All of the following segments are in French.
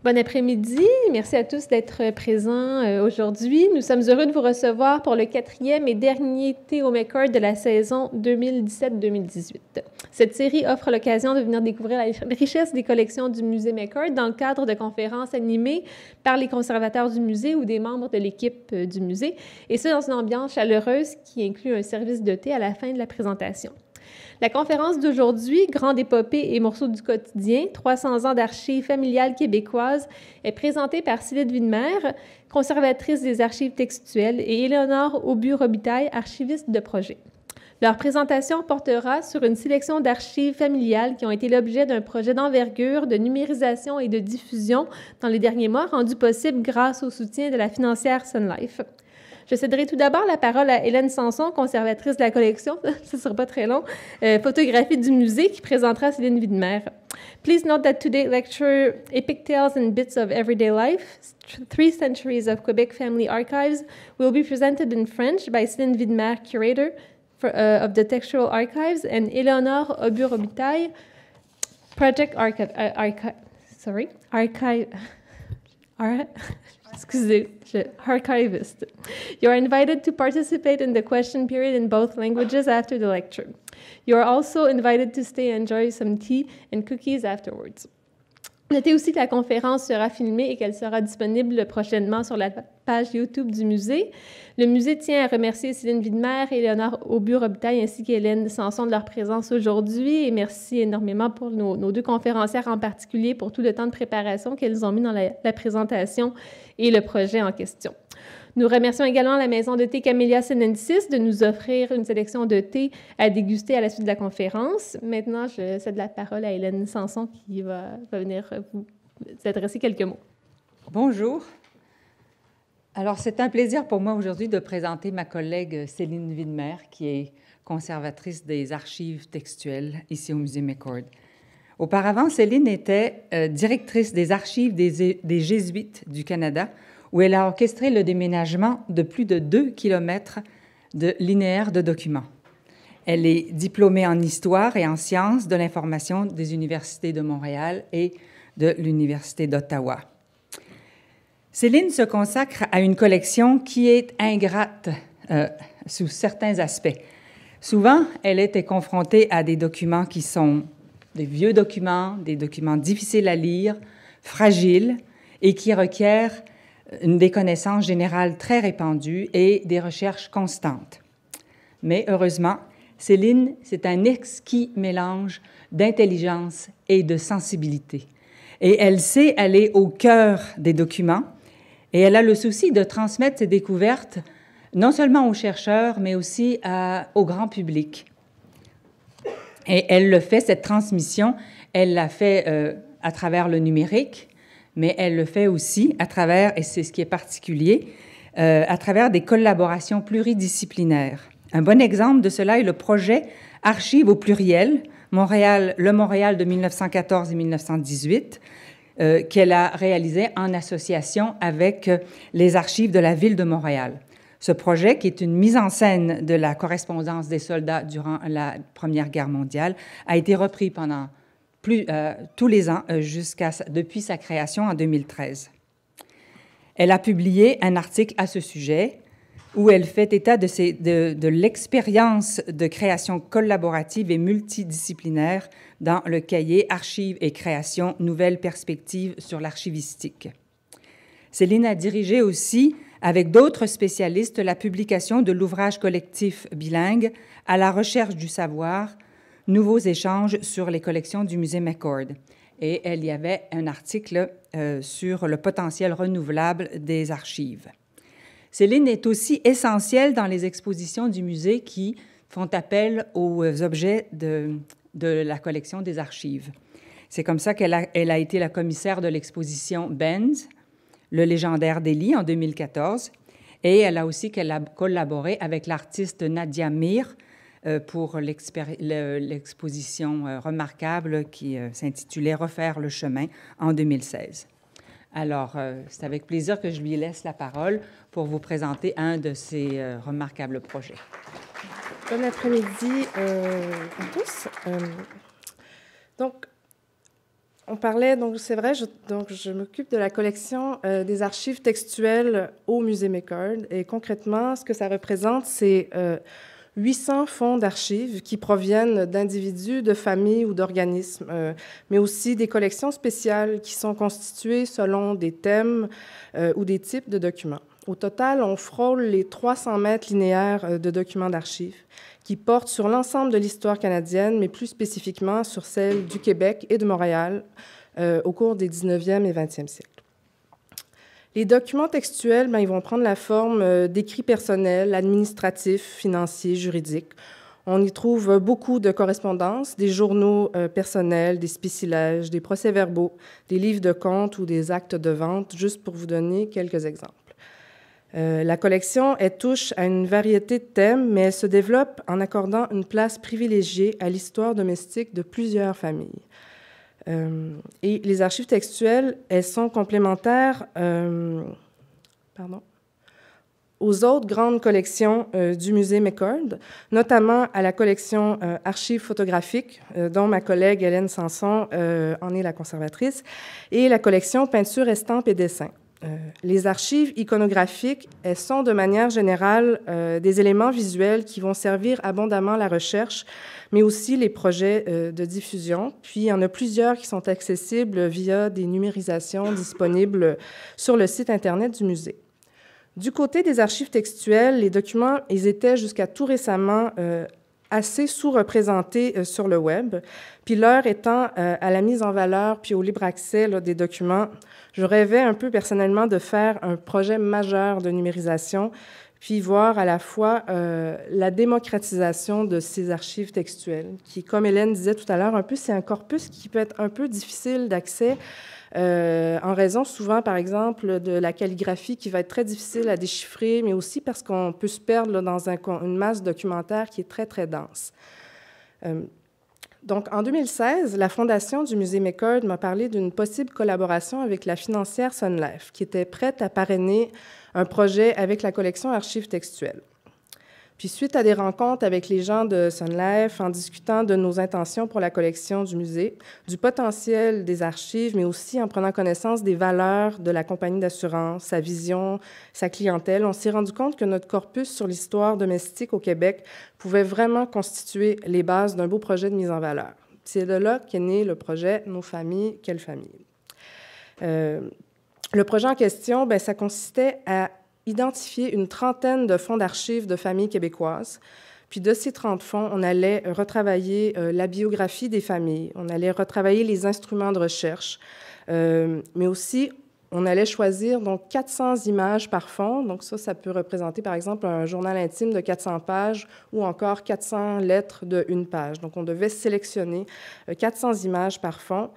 Bon après-midi. Merci à tous d'être présents aujourd'hui. Nous sommes heureux de vous recevoir pour le 4e et dernier Thé au McCord de la saison 2017-2018. Cette série offre l'occasion de venir découvrir la richesse des collections du musée McCord dans le cadre de conférences animées par les conservateurs du musée ou des membres de l'équipe du musée, et ce, dans une ambiance chaleureuse qui inclut un service de thé à la fin de la présentation. La conférence d'aujourd'hui, Grande épopée et morceaux du quotidien, 300 ans d'archives familiales québécoises, est présentée par Céline Widmer, conservatrice des archives textuelles, et Éléonore Aubu-Robitaille, archiviste de projet. Leur présentation portera sur une sélection d'archives familiales qui ont été l'objet d'un projet d'envergure, de numérisation et de diffusion dans les derniers mois, rendu possible grâce au soutien de la financière Sun Life. Je céderai tout d'abord la parole à Hélène Sanson, conservatrice de la collection, ce ne sera pas très long, photographie du musée, qui présentera Céline Widmer. Please note that today's lecture, Epic Tales and Bits of Everyday Life, 3 Centuries of Quebec Family Archives, will be presented in French by Céline Widmer, curator of the Textual Archives, and Éléonore Aubu-Robitaille, project archivist. You are invited to participate in the question period in both languages after the lecture. You are also invited to stay and enjoy some tea and cookies afterwards. Notez aussi que la conférence sera filmée et qu'elle sera disponible prochainement sur la page YouTube du musée. Le musée tient à remercier Céline Widmer et Éléonore Aubu-Robitaille ainsi qu'Hélène Sanson de leur présence aujourd'hui, et merci énormément pour nos deux conférencières en particulier pour tout le temps de préparation qu'elles ont mis dans la présentation et le projet en question. Nous remercions également la maison de thé Camellia Sinensis de nous offrir une sélection de thé à déguster à la suite de la conférence. Maintenant, je cède la parole à Hélène Sanson qui va venir vous adresser quelques mots. Bonjour. Alors, c'est un plaisir pour moi aujourd'hui de présenter ma collègue Céline Widmer, qui est conservatrice des archives textuelles ici au musée McCord. Auparavant, Céline était directrice des archives des Jésuites du Canada, où elle a orchestré le déménagement de plus de 2 kilomètres de linéaires de documents. Elle est diplômée en histoire et en sciences de l'information des universités de Montréal et de l'Université d'Ottawa. Céline se consacre à une collection qui est ingrate sous certains aspects. Souvent, elle était confrontée à des documents qui sont des vieux documents, des documents difficiles à lire, fragiles et qui requièrent des connaissances générales très répandues et des recherches constantes. Mais heureusement, Céline, c'est un exquis mélange d'intelligence et de sensibilité. Et elle sait aller au cœur des documents et elle a le souci de transmettre ses découvertes non seulement aux chercheurs, mais aussi au grand public. Et elle le fait, cette transmission, elle l'a fait à travers le numérique, mais elle le fait aussi à travers, et c'est ce qui est particulier, à travers des collaborations pluridisciplinaires. Un bon exemple de cela est le projet Archives au pluriel, le Montréal de 1914 et 1918, qu'elle a réalisé en association avec les archives de la ville de Montréal. Ce projet, qui est une mise en scène de la correspondance des soldats durant la Première Guerre mondiale, a été repris pendant tous les ans depuis sa création en 2013. Elle a publié un article à ce sujet où elle fait état de l'expérience de création collaborative et multidisciplinaire dans le cahier Archives et création, nouvelles perspectives sur l'archivistique. Céline a dirigé aussi, avec d'autres spécialistes, la publication de l'ouvrage collectif bilingue À la recherche du savoir, nouveaux échanges sur les collections du musée McCord. Et il y avait un article sur le potentiel renouvelable des archives. Céline est aussi essentielle dans les expositions du musée qui font appel aux objets de la collection des archives. C'est comme ça qu'elle a été la commissaire de l'exposition Benz, le légendaire Delhi, en 2014. Et elle a aussi collaboré avec l'artiste Nadia Mir pour l'exposition remarquable qui s'intitulait « Refaire le chemin » en 2016. Alors, c'est avec plaisir que je lui laisse la parole pour vous présenter un de ses remarquables projets. Bon après-midi à tous. Donc, On parlait, donc c'est vrai, je m'occupe de la collection des archives textuelles au Musée McCord. Et concrètement, ce que ça représente, c'est 800 fonds d'archives qui proviennent d'individus, de familles ou d'organismes, mais aussi des collections spéciales qui sont constituées selon des thèmes ou des types de documents. Au total, on frôle les 300 mètres linéaires de documents d'archives qui portent sur l'ensemble de l'histoire canadienne, mais plus spécifiquement sur celle du Québec et de Montréal au cours des 19e et 20e siècles. Les documents textuels, ils vont prendre la forme d'écrits personnels, administratifs, financiers, juridiques. On y trouve beaucoup de correspondances, des journaux personnels, des spécilages, des procès-verbaux, des livres de comptes ou des actes de vente, juste pour vous donner quelques exemples. La collection, elle touche à une variété de thèmes, mais elle se développe en accordant une place privilégiée à l'histoire domestique de plusieurs familles. Et les archives textuelles, elles sont complémentaires aux autres grandes collections du musée McCord, notamment à la collection archives photographiques, dont ma collègue Hélène Sanson en est la conservatrice, et la collection peintures, estampes et dessins. Les archives iconographiques, elles sont de manière générale des éléments visuels qui vont servir abondamment la recherche, mais aussi les projets de diffusion. Puis, il y en a plusieurs qui sont accessibles via des numérisations disponibles sur le site Internet du musée. Du côté des archives textuelles, les documents, ils étaient jusqu'à tout récemment assez sous-représentés sur le web. Puis l'heure étant à la mise en valeur puis au libre accès là, des documents, je rêvais un peu personnellement de faire un projet majeur de numérisation, puis voir à la fois la démocratisation de ces archives textuelles, qui, comme Hélène disait tout à l'heure, un peu, c'est un corpus qui peut être un peu difficile d'accès, en raison souvent, par exemple, de la calligraphie qui va être très difficile à déchiffrer, mais aussi parce qu'on peut se perdre là, dans une masse documentaire qui est très, très dense. Donc, en 2016, la Fondation du Musée McCord m'a parlé d'une possible collaboration avec la financière Sun Life, qui était prête à parrainer un projet avec la collection archives textuelles. Puis, suite à des rencontres avec les gens de Sun Life, en discutant de nos intentions pour la collection du musée, du potentiel des archives, mais aussi en prenant connaissance des valeurs de la compagnie d'assurance, sa vision, sa clientèle, on s'est rendu compte que notre corpus sur l'histoire domestique au Québec pouvait vraiment constituer les bases d'un beau projet de mise en valeur. C'est de là qu'est né le projet « Nos familles, quelles familles ». Le projet en question, ça consistait à identifier une trentaine de fonds d'archives de familles québécoises. Puis de ces 30 fonds, on allait retravailler la biographie des familles, on allait retravailler les instruments de recherche, mais aussi on allait choisir donc 400 images par fonds. Donc ça peut représenter par exemple un journal intime de 400 pages ou encore 400 lettres de 1 page. Donc on devait sélectionner 400 images par fonds.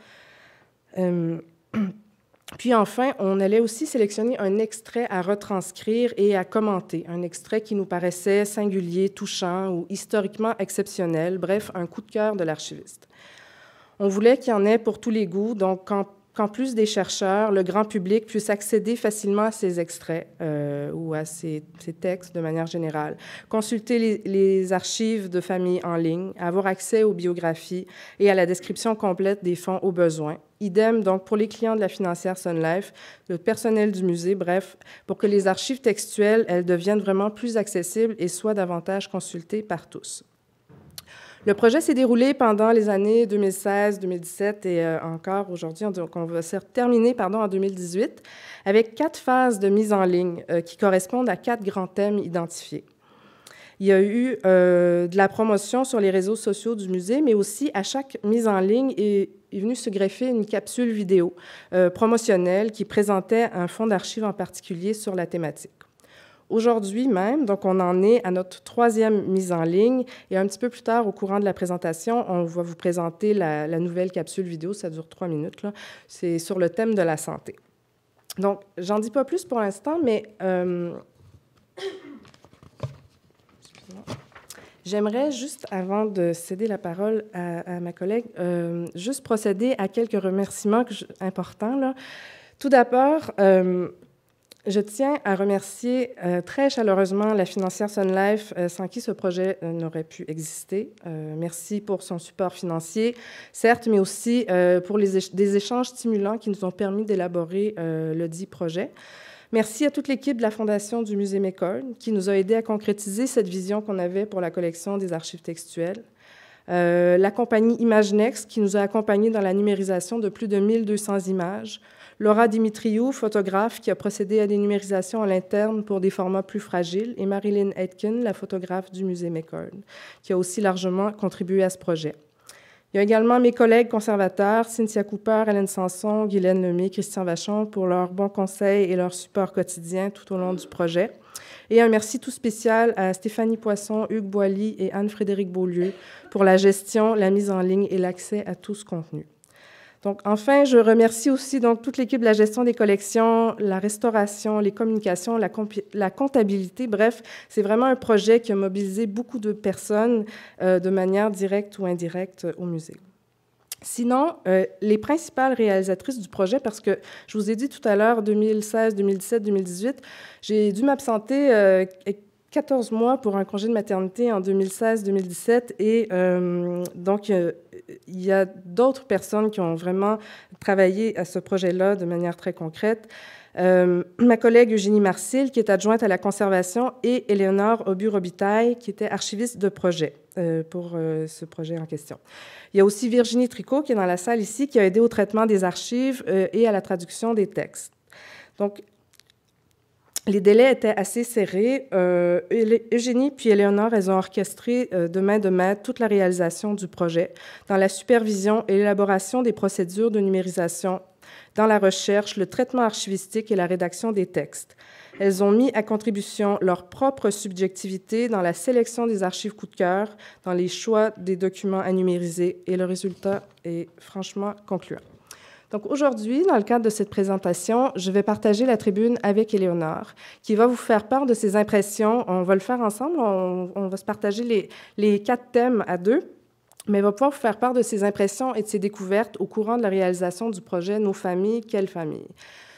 Puis enfin, on allait aussi sélectionner un extrait à retranscrire et à commenter, un extrait qui nous paraissait singulier, touchant ou historiquement exceptionnel, bref, un coup de cœur de l'archiviste. On voulait qu'il y en ait pour tous les goûts, donc qu'en plus des chercheurs, le grand public puisse accéder facilement à ces extraits ou à ces textes de manière générale, consulter les archives de famille en ligne, avoir accès aux biographies et à la description complète des fonds au besoin. Idem, donc, pour les clients de la financière Sun Life, le personnel du musée, bref, pour que les archives textuelles, elles deviennent vraiment plus accessibles et soient davantage consultées par tous. Le projet s'est déroulé pendant les années 2016, 2017 et encore aujourd'hui, donc on va se terminer en 2018, avec 4 phases de mise en ligne qui correspondent à 4 grands thèmes identifiés. Il y a eu de la promotion sur les réseaux sociaux du musée, mais aussi à chaque mise en ligne est venue se greffer une capsule vidéo promotionnelle qui présentait un fonds d'archives en particulier sur la thématique. Aujourd'hui même, donc on en est à notre 3e mise en ligne et un petit peu plus tard, au courant de la présentation, on va vous présenter la nouvelle capsule vidéo, ça dure 3 minutes, là. C'est sur le thème de la santé. Donc, j'en dis pas plus pour l'instant, mais j'aimerais juste, avant de céder la parole à ma collègue, juste procéder à quelques remerciements importants, là. Tout d'abord, Je tiens à remercier très chaleureusement la financière Sun Life, sans qui ce projet n'aurait pu exister. Merci pour son support financier, certes, mais aussi pour des échanges stimulants qui nous ont permis d'élaborer le dit projet. Merci à toute l'équipe de la Fondation du Musée McCord qui nous a aidés à concrétiser cette vision qu'on avait pour la collection des archives textuelles. La compagnie ImageNext qui nous a accompagnés dans la numérisation de plus de 1200 images. Laura Dimitriou, photographe, qui a procédé à des numérisations à l'interne pour des formats plus fragiles, et Marilyn Aitken, la photographe du Musée McCord, qui a aussi largement contribué à ce projet. Il y a également mes collègues conservateurs, Cynthia Cooper, Hélène Sanson, Guylaine Lemay, Christian Vachon, pour leurs bons conseils et leur support quotidien tout au long du projet. Et un merci tout spécial à Stéphanie Poisson, Hugues Boilly et Anne-Frédérique Beaulieu pour la gestion, la mise en ligne et l'accès à tout ce contenu. Donc, enfin, je remercie aussi donc, toute l'équipe de la gestion des collections, la restauration, les communications, la comptabilité. Bref, c'est vraiment un projet qui a mobilisé beaucoup de personnes de manière directe ou indirecte au musée. Sinon, les principales réalisatrices du projet, parce que je vous ai dit tout à l'heure, 2016, 2017, 2018, j'ai dû m'absenter 14 mois pour un congé de maternité en 2016-2017 et donc il y a d'autres personnes qui ont vraiment travaillé à ce projet-là de manière très concrète. Ma collègue Eugénie Marcil, qui est adjointe à la conservation, et Éléonore Aubu-Robitaille, qui était archiviste de projet pour ce projet en question. Il y a aussi Virginie Tricot, qui est dans la salle ici, qui a aidé au traitement des archives et à la traduction des textes. Donc, les délais étaient assez serrés. Eugénie puis Éléonore, elles ont orchestré de main de maître toute la réalisation du projet, dans la supervision et l'élaboration des procédures de numérisation, dans la recherche, le traitement archivistique et la rédaction des textes. Elles ont mis à contribution leur propre subjectivité dans la sélection des archives coup de cœur, dans les choix des documents à numériser, et le résultat est franchement concluant. Donc aujourd'hui, dans le cadre de cette présentation, je vais partager la tribune avec Éléonore, qui va vous faire part de ses impressions. On va le faire ensemble, on va se partager les 4 thèmes à 2, mais elle va pouvoir vous faire part de ses impressions et de ses découvertes au courant de la réalisation du projet « Nos familles, quelles familles ».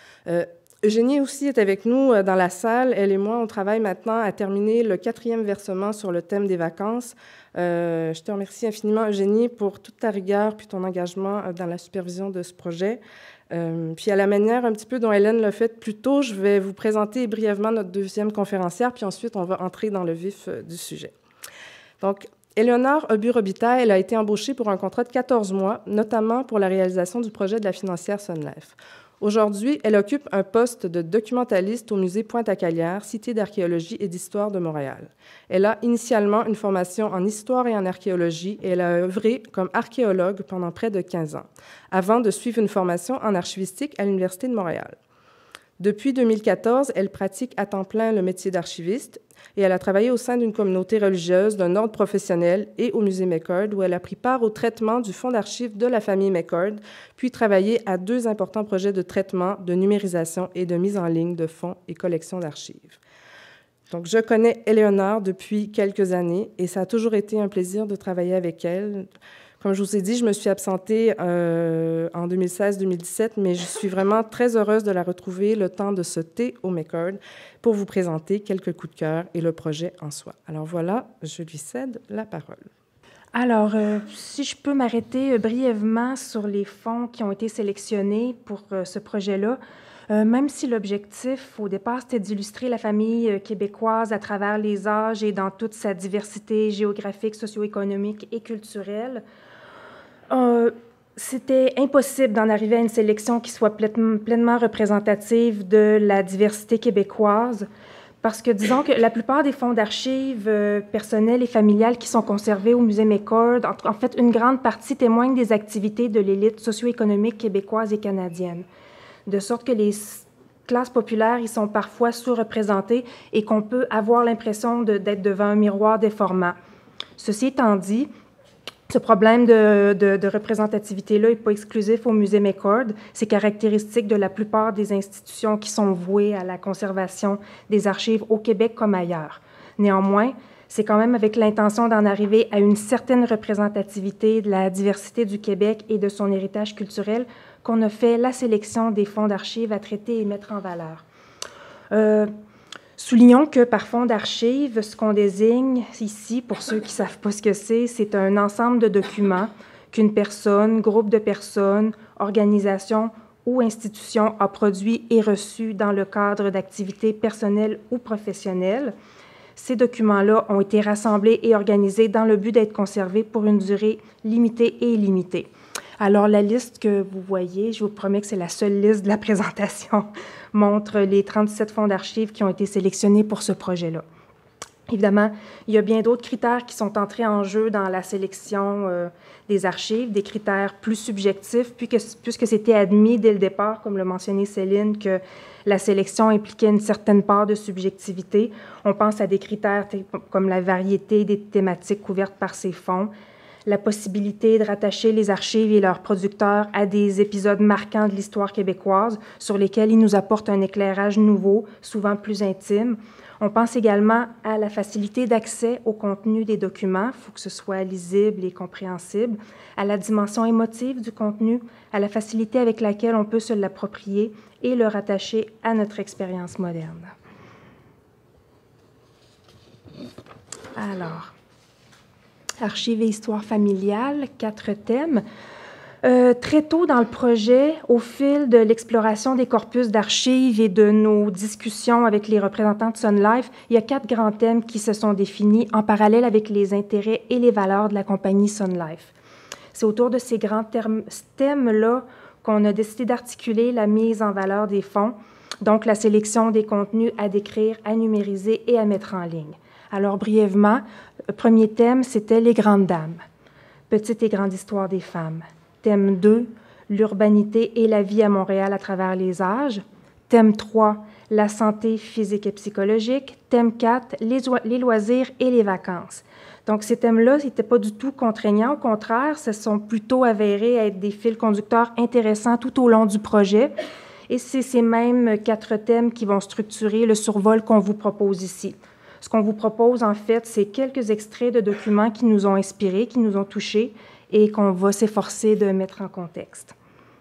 Eugénie aussi est avec nous dans la salle. Elle et moi, on travaille maintenant à terminer le 4e versement sur le thème des vacances. Je te remercie infiniment, Eugénie, pour toute ta rigueur puis ton engagement dans la supervision de ce projet. Puis à la manière un petit peu dont Hélène l'a fait plus tôt, je vais vous présenter brièvement notre 2e conférencière, puis ensuite on va entrer dans le vif du sujet. Donc, Éléonore Aubu-Robitaille, elle a été embauchée pour un contrat de 14 mois, notamment pour la réalisation du projet de la financière Sun Life. Aujourd'hui, elle occupe un poste de documentaliste au musée Pointe-à-Calière, cité d'archéologie et d'histoire de Montréal. Elle a initialement une formation en histoire et en archéologie et elle a œuvré comme archéologue pendant près de 15 ans, avant de suivre une formation en archivistique à l'Université de Montréal. Depuis 2014, elle pratique à temps plein le métier d'archiviste et elle a travaillé au sein d'une communauté religieuse, d'un ordre professionnel et au musée McCord, où elle a pris part au traitement du fonds d'archives de la famille McCord, puis travaillé à 2 importants projets de traitement, de numérisation et de mise en ligne de fonds et collections d'archives. Donc, je connais Éléonore depuis quelques années et ça a toujours été un plaisir de travailler avec elle. Comme je vous ai dit, je me suis absentée en 2016-2017, mais je suis vraiment très heureuse de la retrouver le temps de ce thé au McCord pour vous présenter quelques coups de cœur et le projet en soi. Alors voilà, je lui cède la parole. Alors, si je peux m'arrêter brièvement sur les fonds qui ont été sélectionnés pour ce projet-là, même si l'objectif, au départ, c'était d'illustrer la famille québécoise à travers les âges et dans toute sa diversité géographique, socio-économique et culturelle, c'était impossible d'en arriver à une sélection qui soit pleinement représentative de la diversité québécoise, parce que disons que la plupart des fonds d'archives personnelles et familiales qui sont conservés au musée McCord, en fait, une grande partie témoignent des activités de l'élite socio-économique québécoise et canadienne, de sorte que les classes populaires y sont parfois sous-représentées et qu'on peut avoir l'impression d'être devant un miroir déformant. Ceci étant dit, ce problème de représentativité-là n'est pas exclusif au musée McCord. C'est caractéristique de la plupart des institutions qui sont vouées à la conservation des archives au Québec comme ailleurs. Néanmoins, c'est quand même avec l'intention d'en arriver à une certaine représentativité de la diversité du Québec et de son héritage culturel qu'on a fait la sélection des fonds d'archives à traiter et mettre en valeur. Soulignons que par fonds d'archives, ce qu'on désigne ici, pour ceux qui ne savent pas ce que c'est un ensemble de documents qu'une personne, groupe de personnes, organisation ou institution a produit et reçu dans le cadre d'activités personnelles ou professionnelles. Ces documents-là ont été rassemblés et organisés dans le but d'être conservés pour une durée limitée et illimitée. Alors, la liste que vous voyez, je vous promets que c'est la seule liste de la présentation, montre les 37 fonds d'archives qui ont été sélectionnés pour ce projet-là. Évidemment, il y a bien d'autres critères qui sont entrés en jeu dans la sélection des archives, des critères plus subjectifs, puisque c'était admis dès le départ, comme l'a mentionné Céline, que la sélection impliquait une certaine part de subjectivité. On pense à des critères comme la variété des thématiques couvertes par ces fonds, la possibilité de rattacher les archives et leurs producteurs à des épisodes marquants de l'histoire québécoise sur lesquels ils nous apportent un éclairage nouveau, souvent plus intime. On pense également à la facilité d'accès au contenu des documents, il faut que ce soit lisible et compréhensible, à la dimension émotive du contenu, à la facilité avec laquelle on peut se l'approprier et le rattacher à notre expérience moderne. Alors, archives et histoire familiale, 4 thèmes. Très tôt dans le projet, au fil de l'exploration des corpus d'archives et de nos discussions avec les représentants de Sun Life, il y a 4 grands thèmes qui se sont définis en parallèle avec les intérêts et les valeurs de la compagnie Sun Life. C'est autour de ces grands thèmes-là qu'on a décidé d'articuler la mise en valeur des fonds, donc la sélection des contenus à décrire, à numériser et à mettre en ligne. Alors, brièvement, le premier thème, c'était les grandes dames, petite et grande histoire des femmes. Thème 2, l'urbanité et la vie à Montréal à travers les âges. Thème 3, la santé physique et psychologique. Thème 4, les loisirs et les vacances. Donc, ces thèmes-là n'étaient pas du tout contraignants. Au contraire, se sont plutôt avérés être des fils conducteurs intéressants tout au long du projet. Et c'est ces mêmes 4 thèmes qui vont structurer le survol qu'on vous propose ici. Ce qu'on vous propose, en fait, c'est quelques extraits de documents qui nous ont inspirés, qui nous ont touchés, et qu'on va s'efforcer de mettre en contexte.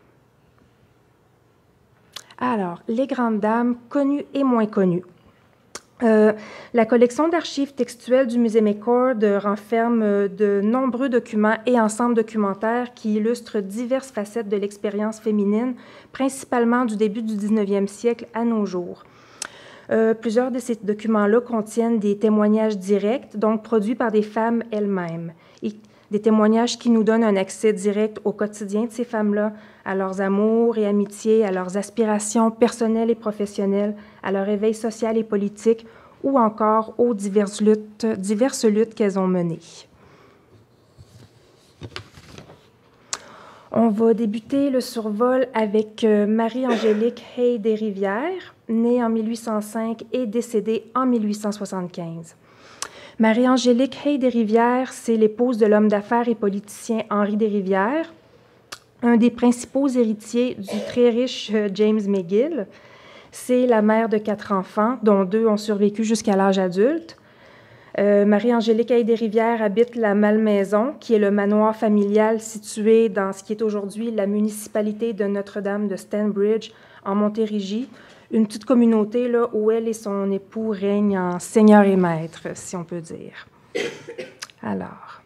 Alors, les grandes dames, connues et moins connues. La collection d'archives textuelles du Musée McCord renferme de nombreux documents et ensembles documentaires qui illustrent diverses facettes de l'expérience féminine, principalement du début du 19e siècle à nos jours. Plusieurs de ces documents-là contiennent des témoignages directs, donc produits par des femmes elles-mêmes. Des témoignages qui nous donnent un accès direct au quotidien de ces femmes-là, à leurs amours et amitiés, à leurs aspirations personnelles et professionnelles, à leur éveil social et politique, ou encore aux diverses luttes qu'elles ont menées. On va débuter le survol avec Marie-Angélique Hay Desrivières, née en 1805 et décédée en 1875. Marie-Angélique Hay Desrivières, c'est l'épouse de l'homme d'affaires et politicien Henri Desrivières, un des principaux héritiers du très riche James McGill. C'est la mère de 4 enfants, dont 2 ont survécu jusqu'à l'âge adulte. Marie-Angélique Hay Desrivières habite la Malmaison, qui est le manoir familial situé dans ce qui est aujourd'hui la municipalité de Notre-Dame de Stanbridge, en Montérégie, une petite communauté là, où elle et son époux règnent en seigneur et maître, si on peut dire. Alors,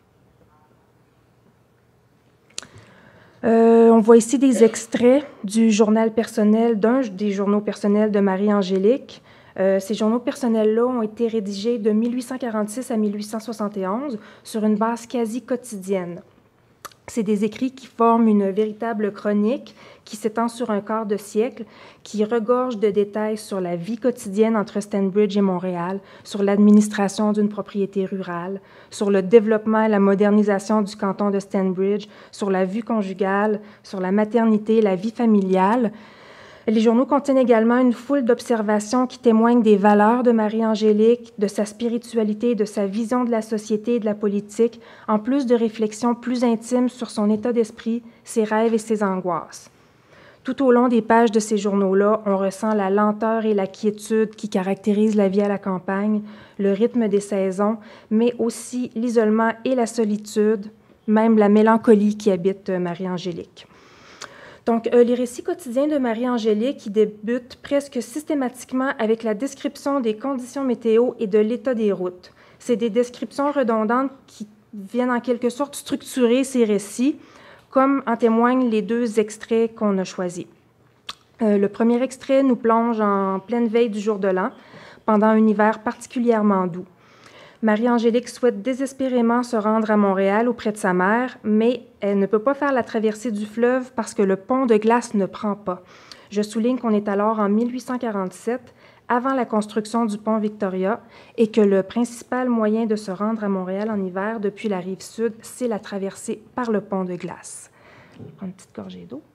on voit ici des extraits du journal personnel, d'un des journaux personnels de Marie-Angélique. Ces journaux personnels-là ont été rédigés de 1846 à 1871 sur une base quasi quotidienne. C'est des écrits qui forment une véritable chronique qui s'étend sur un quart de siècle, qui regorge de détails sur la vie quotidienne entre Stanbridge et Montréal, sur l'administration d'une propriété rurale, sur le développement et la modernisation du canton de Stanbridge, sur la vie conjugale, sur la maternité, la vie familiale. Les journaux contiennent également une foule d'observations qui témoignent des valeurs de Marie-Angélique, de sa spiritualité, de sa vision de la société et de la politique, en plus de réflexions plus intimes sur son état d'esprit, ses rêves et ses angoisses. Tout au long des pages de ces journaux-là, on ressent la lenteur et la quiétude qui caractérisent la vie à la campagne, le rythme des saisons, mais aussi l'isolement et la solitude, même la mélancolie qui habite Marie-Angélique. Donc, les récits quotidiens de Marie-Angélique qui débutent presque systématiquement avec la description des conditions météo et de l'état des routes. C'est des descriptions redondantes qui viennent en quelque sorte structurer ces récits, comme en témoignent les deux extraits qu'on a choisis. Le premier extrait nous plonge en pleine veille du jour de l'an, pendant un hiver particulièrement doux. Marie-Angélique souhaite désespérément se rendre à Montréal auprès de sa mère, mais elle ne peut pas faire la traversée du fleuve parce que le pont de glace ne prend pas. Je souligne qu'on est alors en 1847, avant la construction du pont Victoria, et que le principal moyen de se rendre à Montréal en hiver depuis la rive sud, c'est la traversée par le pont de glace. Je vais prendre une petite gorgée d'eau.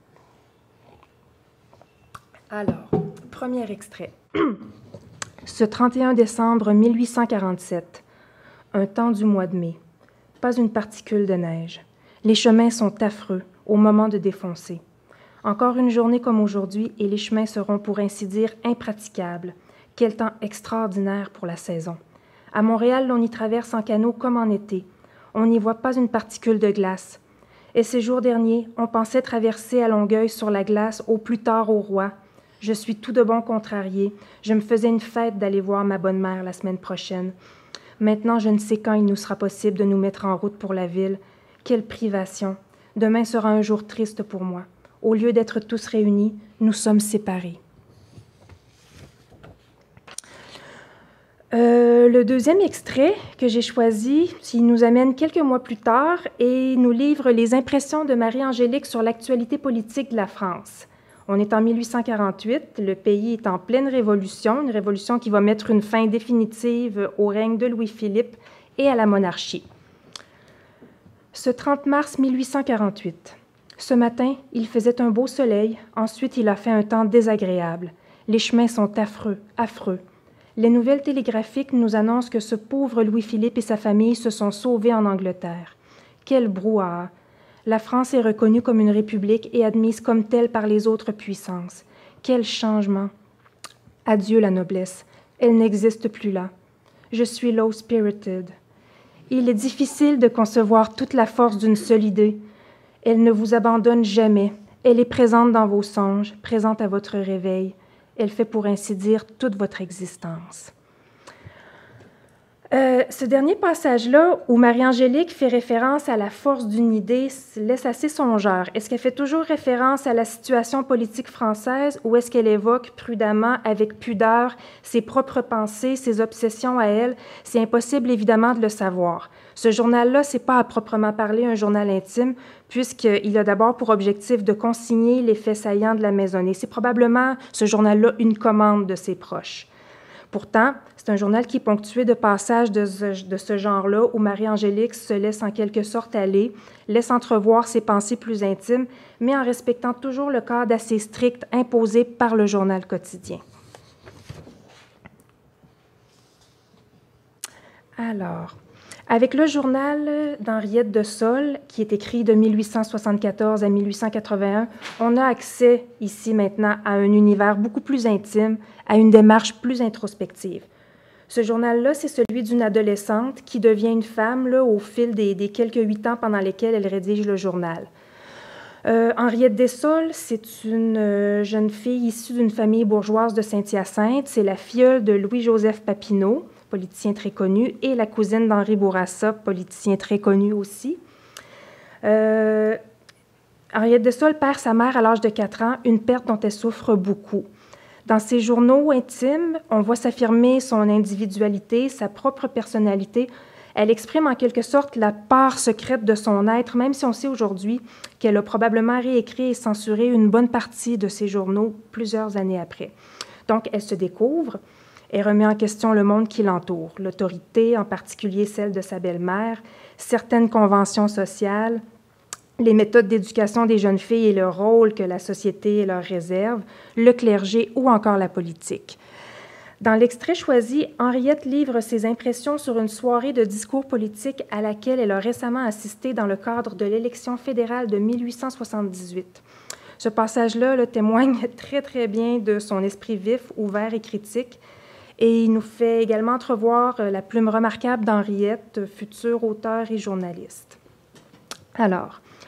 Alors, premier extrait. Ce 31 décembre 1847, un temps du mois de mai, pas une particule de neige. Les chemins sont affreux au moment de défoncer. Encore une journée comme aujourd'hui et les chemins seront pour ainsi dire impraticables. Quel temps extraordinaire pour la saison. À Montréal, on y traverse en canot comme en été. On n'y voit pas une particule de glace. Et ces jours derniers, on pensait traverser à Longueuil sur la glace au plus tard au Roi. Je suis tout de bon contrarié. Je me faisais une fête d'aller voir ma bonne mère la semaine prochaine. Maintenant, je ne sais quand il nous sera possible de nous mettre en route pour la ville. Quelle privation! Demain sera un jour triste pour moi. Au lieu d'être tous réunis, nous sommes séparés. Le deuxième extrait que j'ai choisi, il nous amène quelques mois plus tard et nous livre les impressions de Marie-Angélique sur l'actualité politique de la France. On est en 1848, le pays est en pleine révolution, une révolution qui va mettre une fin définitive au règne de Louis-Philippe et à la monarchie. Ce 30 mars 1848, ce matin, il faisait un beau soleil, ensuite il a fait un temps désagréable. Les chemins sont affreux, affreux. Les nouvelles télégraphiques nous annoncent que ce pauvre Louis-Philippe et sa famille se sont sauvés en Angleterre. Quel brouhaha! La France est reconnue comme une république et admise comme telle par les autres puissances. Quel changement! Adieu la noblesse, elle n'existe plus là. Je suis low-spirited. Il est difficile de concevoir toute la force d'une seule idée. Elle ne vous abandonne jamais. Elle est présente dans vos songes, présente à votre réveil. Elle fait pour ainsi dire toute votre existence. Ce dernier passage-là, où Marie-Angélique fait référence à la force d'une idée, laisse assez songeur. Est-ce qu'elle fait toujours référence à la situation politique française ou est-ce qu'elle évoque prudemment, avec pudeur, ses propres pensées, ses obsessions à elle? C'est impossible, évidemment, de le savoir. Ce journal-là, ce n'est pas à proprement parler un journal intime, puisqu'il a d'abord pour objectif de consigner les faits saillants de la maisonnée. C'est probablement, ce journal-là, une commande de ses proches. Pourtant, c'est un journal qui est ponctué de passages de ce genre-là où Marie-Angélique se laisse en quelque sorte aller, laisse entrevoir ses pensées plus intimes, mais en respectant toujours le cadre assez strict imposé par le journal quotidien. Alors, avec le journal d'Henriette de Saules, qui est écrit de 1874 à 1881, on a accès ici maintenant à un univers beaucoup plus intime, à une démarche plus introspective. Ce journal-là, c'est celui d'une adolescente qui devient une femme là, au fil des quelques 8 ans pendant lesquels elle rédige le journal. Henriette de Saules, c'est une jeune fille issue d'une famille bourgeoise de Saint-Hyacinthe. C'est la filleule de Louis-Joseph Papineau, politicien très connu, et la cousine d'Henri Bourassa, politicien très connu aussi. Henriette de Saules perd sa mère à l'âge de 4 ans, une perte dont elle souffre beaucoup. Dans ses journaux intimes, on voit s'affirmer son individualité, sa propre personnalité. Elle exprime en quelque sorte la part secrète de son être, même si on sait aujourd'hui qu'elle a probablement réécrit et censuré une bonne partie de ses journaux plusieurs années après. Donc, elle se découvre et remet en question le monde qui l'entoure, l'autorité, en particulier celle de sa belle-mère, certaines conventions sociales, les méthodes d'éducation des jeunes filles et le rôle que la société leur réserve, le clergé ou encore la politique. Dans l'extrait choisi, Henriette livre ses impressions sur une soirée de discours politique à laquelle elle a récemment assisté dans le cadre de l'élection fédérale de 1878. Ce passage-là témoigne très, très bien de son esprit vif, ouvert et critique, et il nous fait également entrevoir la plume remarquable d'Henriette, future auteure et journaliste. Alors,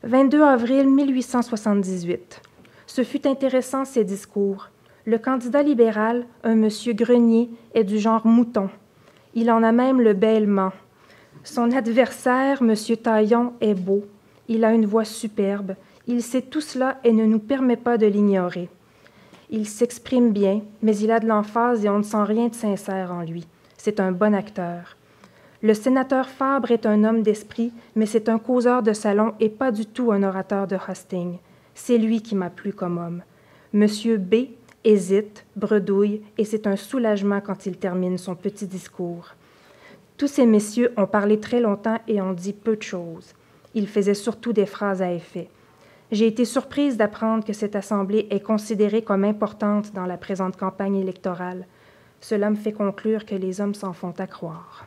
22 avril 1878. Ce fut intéressant, ces discours. Le candidat libéral, un monsieur Grenier, est du genre mouton. Il en a même le bêlement. Son adversaire, monsieur Taillon, est beau. Il a une voix superbe. Il sait tout cela et ne nous permet pas de l'ignorer. Il s'exprime bien, mais il a de l'emphase et on ne sent rien de sincère en lui. C'est un bon acteur. Le sénateur Fabre est un homme d'esprit, mais c'est un causeur de salon et pas du tout un orateur de hustings. C'est lui qui m'a plu comme homme. Monsieur B hésite, bredouille, et c'est un soulagement quand il termine son petit discours. Tous ces messieurs ont parlé très longtemps et ont dit peu de choses. Ils faisaient surtout des phrases à effet. J'ai été surprise d'apprendre que cette assemblée est considérée comme importante dans la présente campagne électorale. Cela me fait conclure que les hommes s'en font accroire.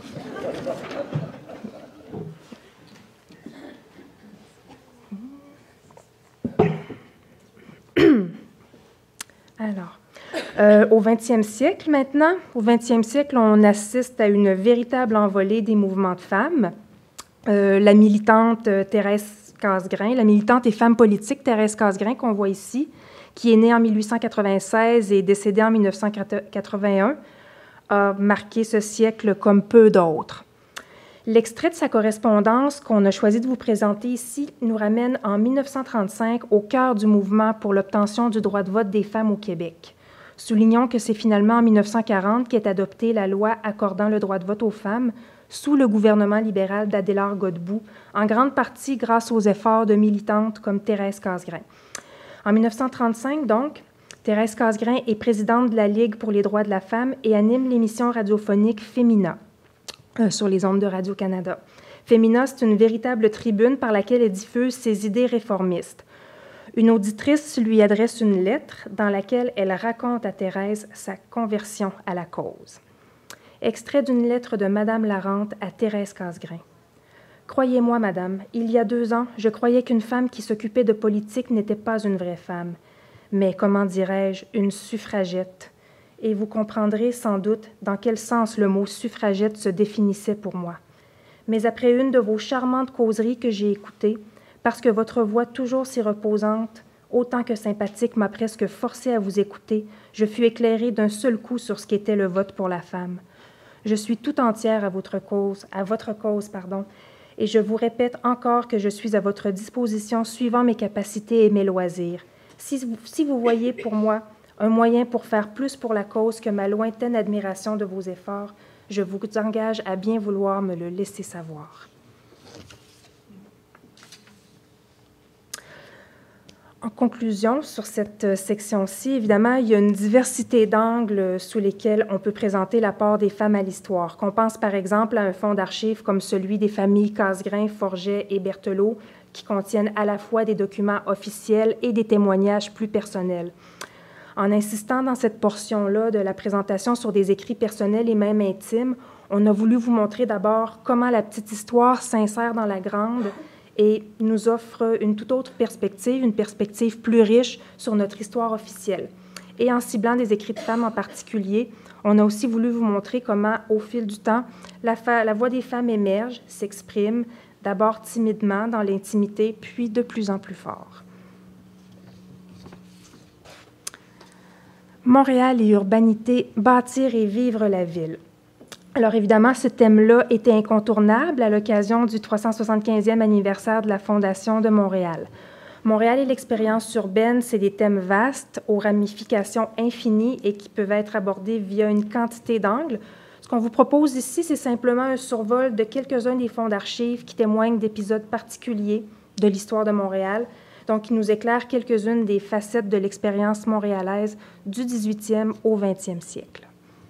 Alors, au 20e siècle maintenant, au 20e siècle, on assiste à une véritable envolée des mouvements de femmes. La militante Thérèse Casgrain, la militante et femme politique Thérèse Casgrain qu'on voit ici, qui est née en 1896 et décédée en 1981, a marqué ce siècle comme peu d'autres. L'extrait de sa correspondance qu'on a choisi de vous présenter ici nous ramène en 1935 au cœur du mouvement pour l'obtention du droit de vote des femmes au Québec. Soulignons que c'est finalement en 1940 qu'est adoptée la loi accordant le droit de vote aux femmes sous le gouvernement libéral d'Adélard Godbout, en grande partie grâce aux efforts de militantes comme Thérèse Casgrain. En 1935, donc, Thérèse Casgrain est présidente de la Ligue pour les droits de la femme et anime l'émission radiophonique Fémina sur les ondes de Radio-Canada. Fémina, c'est une véritable tribune par laquelle elle diffuse ses idées réformistes. Une auditrice lui adresse une lettre dans laquelle elle raconte à Thérèse sa conversion à la cause. Extrait d'une lettre de Madame Larente à Thérèse Casgrain. « Croyez-moi, madame, il y a 2 ans, je croyais qu'une femme qui s'occupait de politique n'était pas une vraie femme, mais, comment dirais-je, une suffragette. Et vous comprendrez sans doute dans quel sens le mot suffragette se définissait pour moi. Mais après une de vos charmantes causeries que j'ai écoutées, parce que votre voix toujours si reposante, autant que sympathique, m'a presque forcée à vous écouter, je fus éclairée d'un seul coup sur ce qu'était le vote pour la femme. Je suis tout entière à votre cause, et je vous répète encore que je suis à votre disposition suivant mes capacités et mes loisirs. Si vous voyez pour moi un moyen pour faire plus pour la cause que ma lointaine admiration de vos efforts, je vous engage à bien vouloir me le laisser savoir. » En conclusion, sur cette section-ci, évidemment, il y a une diversité d'angles sous lesquels on peut présenter l'apport des femmes à l'histoire. Qu'on pense par exemple à un fonds d'archives comme celui des familles Casgrain, Forget et Berthelot, qui contiennent à la fois des documents officiels et des témoignages plus personnels. En insistant dans cette portion-là de la présentation sur des écrits personnels et même intimes, on a voulu vous montrer d'abord comment la petite histoire s'insère dans la grande et nous offre une toute autre perspective, une perspective plus riche sur notre histoire officielle. Et en ciblant des écrits de femmes en particulier, on a aussi voulu vous montrer comment, au fil du temps, la voix des femmes émerge, s'exprime, d'abord timidement dans l'intimité, puis de plus en plus fort. Montréal et urbanité, bâtir et vivre la ville. Alors évidemment, ce thème-là était incontournable à l'occasion du 375e anniversaire de la Fondation de Montréal. Montréal et l'expérience urbaine, c'est des thèmes vastes, aux ramifications infinies et qui peuvent être abordés via une quantité d'angles. Ce qu'on vous propose ici, c'est simplement un survol de quelques-uns des fonds d'archives qui témoignent d'épisodes particuliers de l'histoire de Montréal, donc qui nous éclairent quelques-unes des facettes de l'expérience montréalaise du 18e au 20e siècle.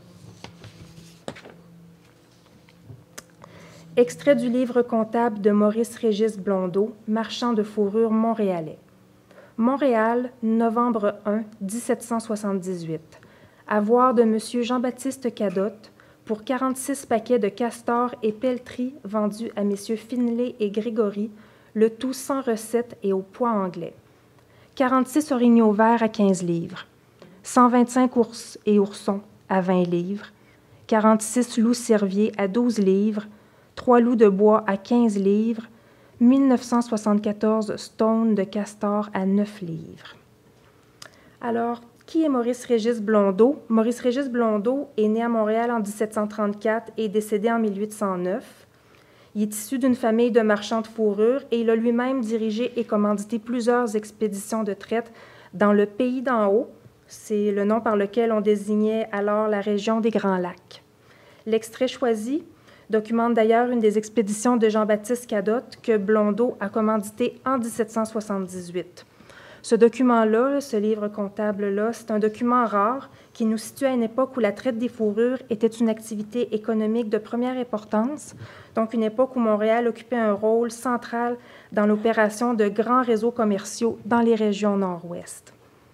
Extrait du livre comptable de Maurice-Régis Blondeau, marchand de fourrure montréalais. Montréal, novembre 1, 1778. Avoir de M. Jean-Baptiste Cadotte pour 46 paquets de castors et pelleteries vendus à MM. Finlay et Grégory, le tout sans recette et au poids anglais. 46 orignaux verts à 15 livres. 125 ours et oursons à 20 livres. 46 loups cerviers à 12 livres. 3 loups de bois à 15 livres, 1974 Stone de Castor à 9 livres. Alors, qui est Maurice-Régis Blondeau? Maurice-Régis Blondeau est né à Montréal en 1734 et décédé en 1809. Il est issu d'une famille de marchands de fourrure et il a lui-même dirigé et commandité plusieurs expéditions de traite dans le pays d'en haut. C'est le nom par lequel on désignait alors la région des Grands Lacs. L'extrait choisi documente d'ailleurs une des expéditions de Jean-Baptiste Cadotte que Blondeau a commandité en 1778. Ce document-là, ce livre comptable-là, c'est un document rare qui nous situe à une époque où la traite des fourrures était une activité économique de première importance, donc une époque où Montréal occupait un rôle central dans l'opération de grands réseaux commerciaux dans les régions nord-ouest.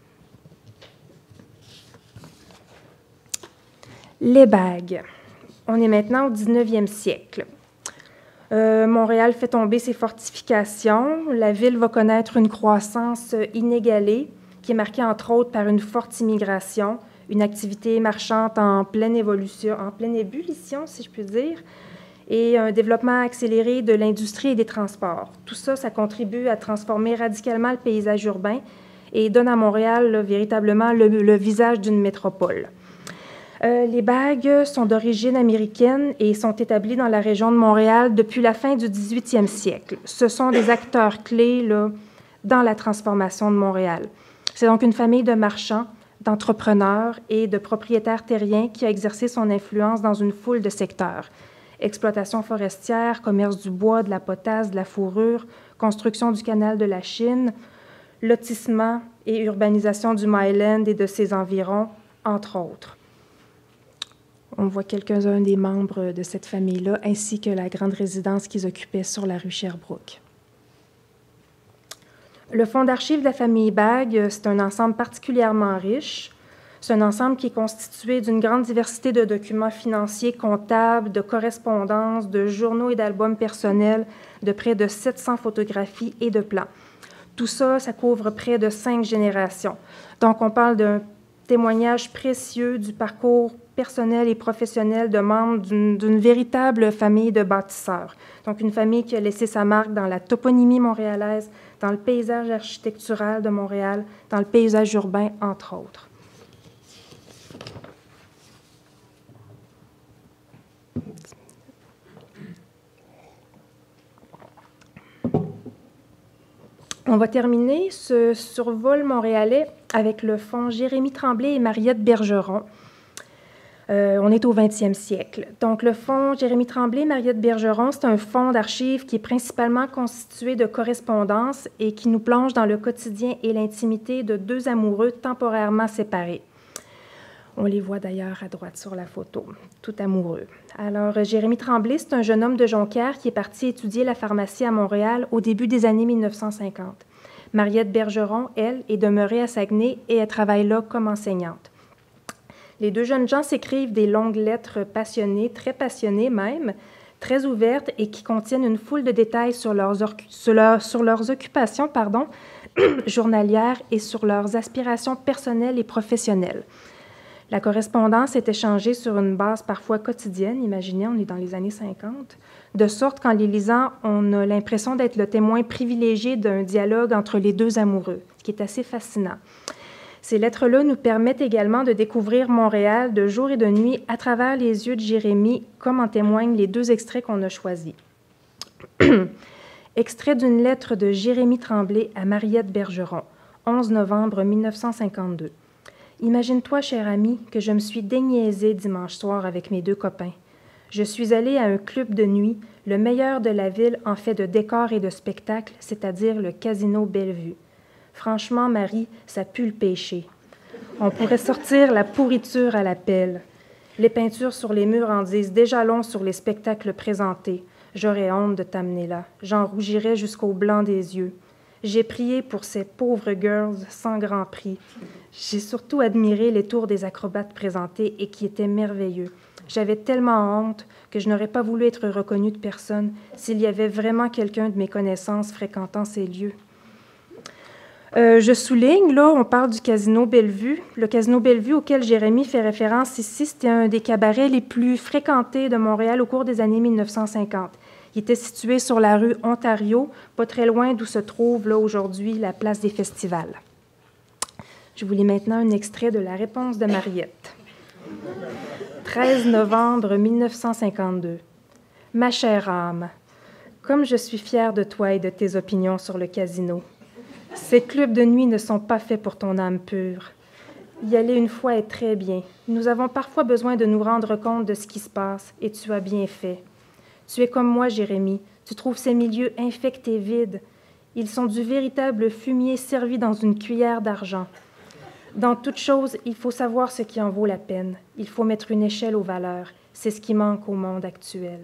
Les bagues. On est maintenant au 19e siècle. Montréal fait tomber ses fortifications. La ville va connaître une croissance inégalée qui est marquée entre autres par une forte immigration, une activité marchande en pleine ébullition, si je puis dire, et un développement accéléré de l'industrie et des transports. Tout ça, ça contribue à transformer radicalement le paysage urbain et donne à Montréal là, véritablement le visage d'une métropole. Les bagues sont d'origine américaine et sont établies dans la région de Montréal depuis la fin du 18e siècle. Ce sont des acteurs clés là, dans la transformation de Montréal. C'est donc une famille de marchands, d'entrepreneurs et de propriétaires terriens qui a exercé son influence dans une foule de secteurs. Exploitation forestière, commerce du bois, de la potasse, de la fourrure, construction du canal de la Chine, lotissement et urbanisation du Myland et de ses environs, entre autres. On voit quelques-uns des membres de cette famille-là, ainsi que la grande résidence qu'ils occupaient sur la rue Sherbrooke. Le fonds d'archives de la famille Bague, c'est un ensemble particulièrement riche. C'est un ensemble qui est constitué d'une grande diversité de documents financiers, comptables, de correspondances, de journaux et d'albums personnels, de près de 700 photographies et de plans. Tout ça, ça couvre près de 5 générations. Donc, on parle d'un témoignage précieux du parcours personnel et professionnel de membres d'une véritable famille de bâtisseurs. Donc, une famille qui a laissé sa marque dans la toponymie montréalaise, dans le paysage architectural de Montréal, dans le paysage urbain, entre autres. On va terminer ce survol montréalais avec le fonds Jérémie Tremblay et Mariette Bergeron. On est au 20e siècle. Donc, le fonds Jérémie Tremblay et Mariette Bergeron, c'est un fonds d'archives qui est principalement constitué de correspondances et qui nous plonge dans le quotidien et l'intimité de deux amoureux temporairement séparés. On les voit d'ailleurs à droite sur la photo, tout amoureux. Alors, Jérémie Tremblay, c'est un jeune homme de Jonquière qui est parti étudier la pharmacie à Montréal au début des années 1950. Mariette Bergeron, elle, est demeurée à Saguenay et elle travaille là comme enseignante. Les deux jeunes gens s'écrivent des longues lettres passionnées, très passionnées même, très ouvertes et qui contiennent une foule de détails sur leurs occupations journalières et sur leurs aspirations personnelles et professionnelles. La correspondance est échangée sur une base parfois quotidienne, imaginez, on est dans les années 50, de sorte qu'en les lisant, on a l'impression d'être le témoin privilégié d'un dialogue entre les deux amoureux, ce qui est assez fascinant. Ces lettres-là nous permettent également de découvrir Montréal de jour et de nuit à travers les yeux de Jérémie, comme en témoignent les deux extraits qu'on a choisis. Extrait d'une lettre de Jérémie Tremblay à Mariette Bergeron, 11 novembre 1952. « Imagine-toi, cher ami, que je me suis déniaisée dimanche soir avec mes deux copains. Je suis allée à un club de nuit, le meilleur de la ville en fait de décors et de spectacles, c'est-à-dire le Casino Bellevue. Franchement, Marie, ça pue le péché. On pourrait sortir la pourriture à la pelle. Les peintures sur les murs en disent déjà long sur les spectacles présentés. J'aurais honte de t'amener là. J'en rougirais jusqu'au blanc des yeux. J'ai prié pour ces pauvres girls sans grand prix. J'ai surtout admiré les tours des acrobates présentés et qui étaient merveilleux. J'avais tellement honte que je n'aurais pas voulu être reconnue de personne s'il y avait vraiment quelqu'un de mes connaissances fréquentant ces lieux. Je souligne, là, on parle du Casino Bellevue. Le Casino Bellevue auquel Jérémie fait référence ici, c'était un des cabarets les plus fréquentés de Montréal au cours des années 1950. Il était situé sur la rue Ontario, pas très loin d'où se trouve là aujourd'hui la place des festivals. Je vous lis maintenant un extrait de la réponse de Mariette. 13 novembre 1952. Ma chère âme, comme je suis fière de toi et de tes opinions sur le casino. Ces clubs de nuit ne sont pas faits pour ton âme pure. Y aller une fois est très bien. Nous avons parfois besoin de nous rendre compte de ce qui se passe, et tu as bien fait. Tu es comme moi, Jérémie. Tu trouves ces milieux infects et vides. Ils sont du véritable fumier servi dans une cuillère d'argent. Dans toute chose, il faut savoir ce qui en vaut la peine. Il faut mettre une échelle aux valeurs. C'est ce qui manque au monde actuel.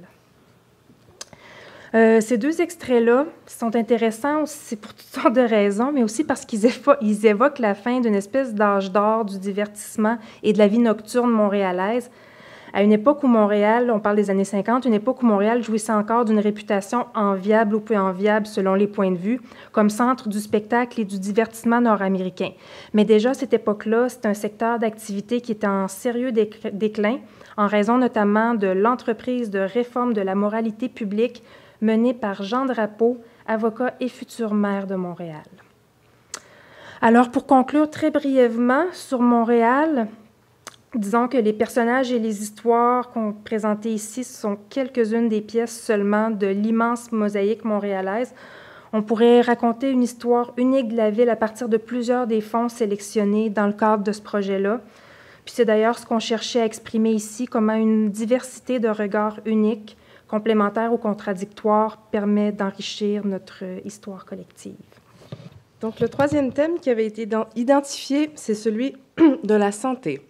Ces deux extraits-là sont intéressants aussi pour toutes sortes de raisons, mais aussi parce qu'ils évoquent la fin d'une espèce d'âge d'or du divertissement et de la vie nocturne montréalaise, à une époque où Montréal, on parle des années 50, une époque où Montréal jouissait encore d'une réputation enviable ou peu enviable selon les points de vue, comme centre du spectacle et du divertissement nord-américain. Mais déjà, à cette époque-là, c'est un secteur d'activité qui était en sérieux déclin, en raison notamment de l'entreprise de réforme de la moralité publique menée par Jean Drapeau, avocat et futur maire de Montréal. Alors, pour conclure très brièvement sur Montréal, disons que les personnages et les histoires qu'on présentait ici sont quelques-unes des pièces seulement de l'immense mosaïque montréalaise. On pourrait raconter une histoire unique de la ville à partir de plusieurs des fonds sélectionnés dans le cadre de ce projet-là. Puis c'est d'ailleurs ce qu'on cherchait à exprimer ici, comment une diversité de regards uniques, complémentaires ou contradictoires, permet d'enrichir notre histoire collective. Donc, le troisième thème qui avait été identifié, c'est celui de la santé.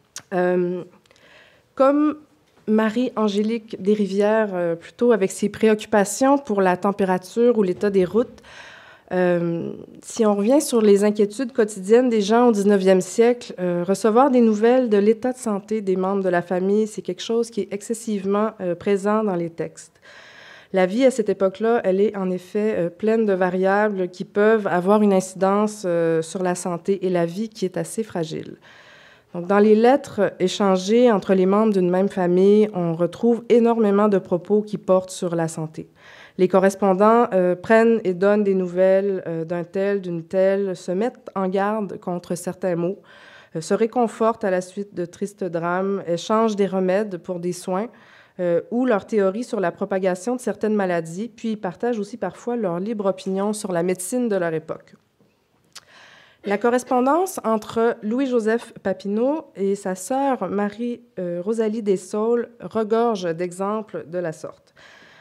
Comme Marie-Angélique Desrivières, plutôt avec ses préoccupations pour la température ou l'état des routes, si on revient sur les inquiétudes quotidiennes des gens au 19e siècle, recevoir des nouvelles de l'état de santé des membres de la famille, c'est quelque chose qui est excessivement présent dans les textes. La vie à cette époque-là, elle est en effet pleine de variables qui peuvent avoir une incidence sur la santé et la vie qui est assez fragile. Donc, dans les lettres échangées entre les membres d'une même famille, on retrouve énormément de propos qui portent sur la santé. Les correspondants prennent et donnent des nouvelles d'un tel, d'une telle, se mettent en garde contre certains maux, se réconfortent à la suite de tristes drames, échangent des remèdes pour des soins ou leur théorie sur la propagation de certaines maladies, puis partagent aussi parfois leur libre opinion sur la médecine de leur époque. La correspondance entre Louis-Joseph Papineau et sa sœur Marie-Rosalie Dessaules regorge d'exemples de la sorte.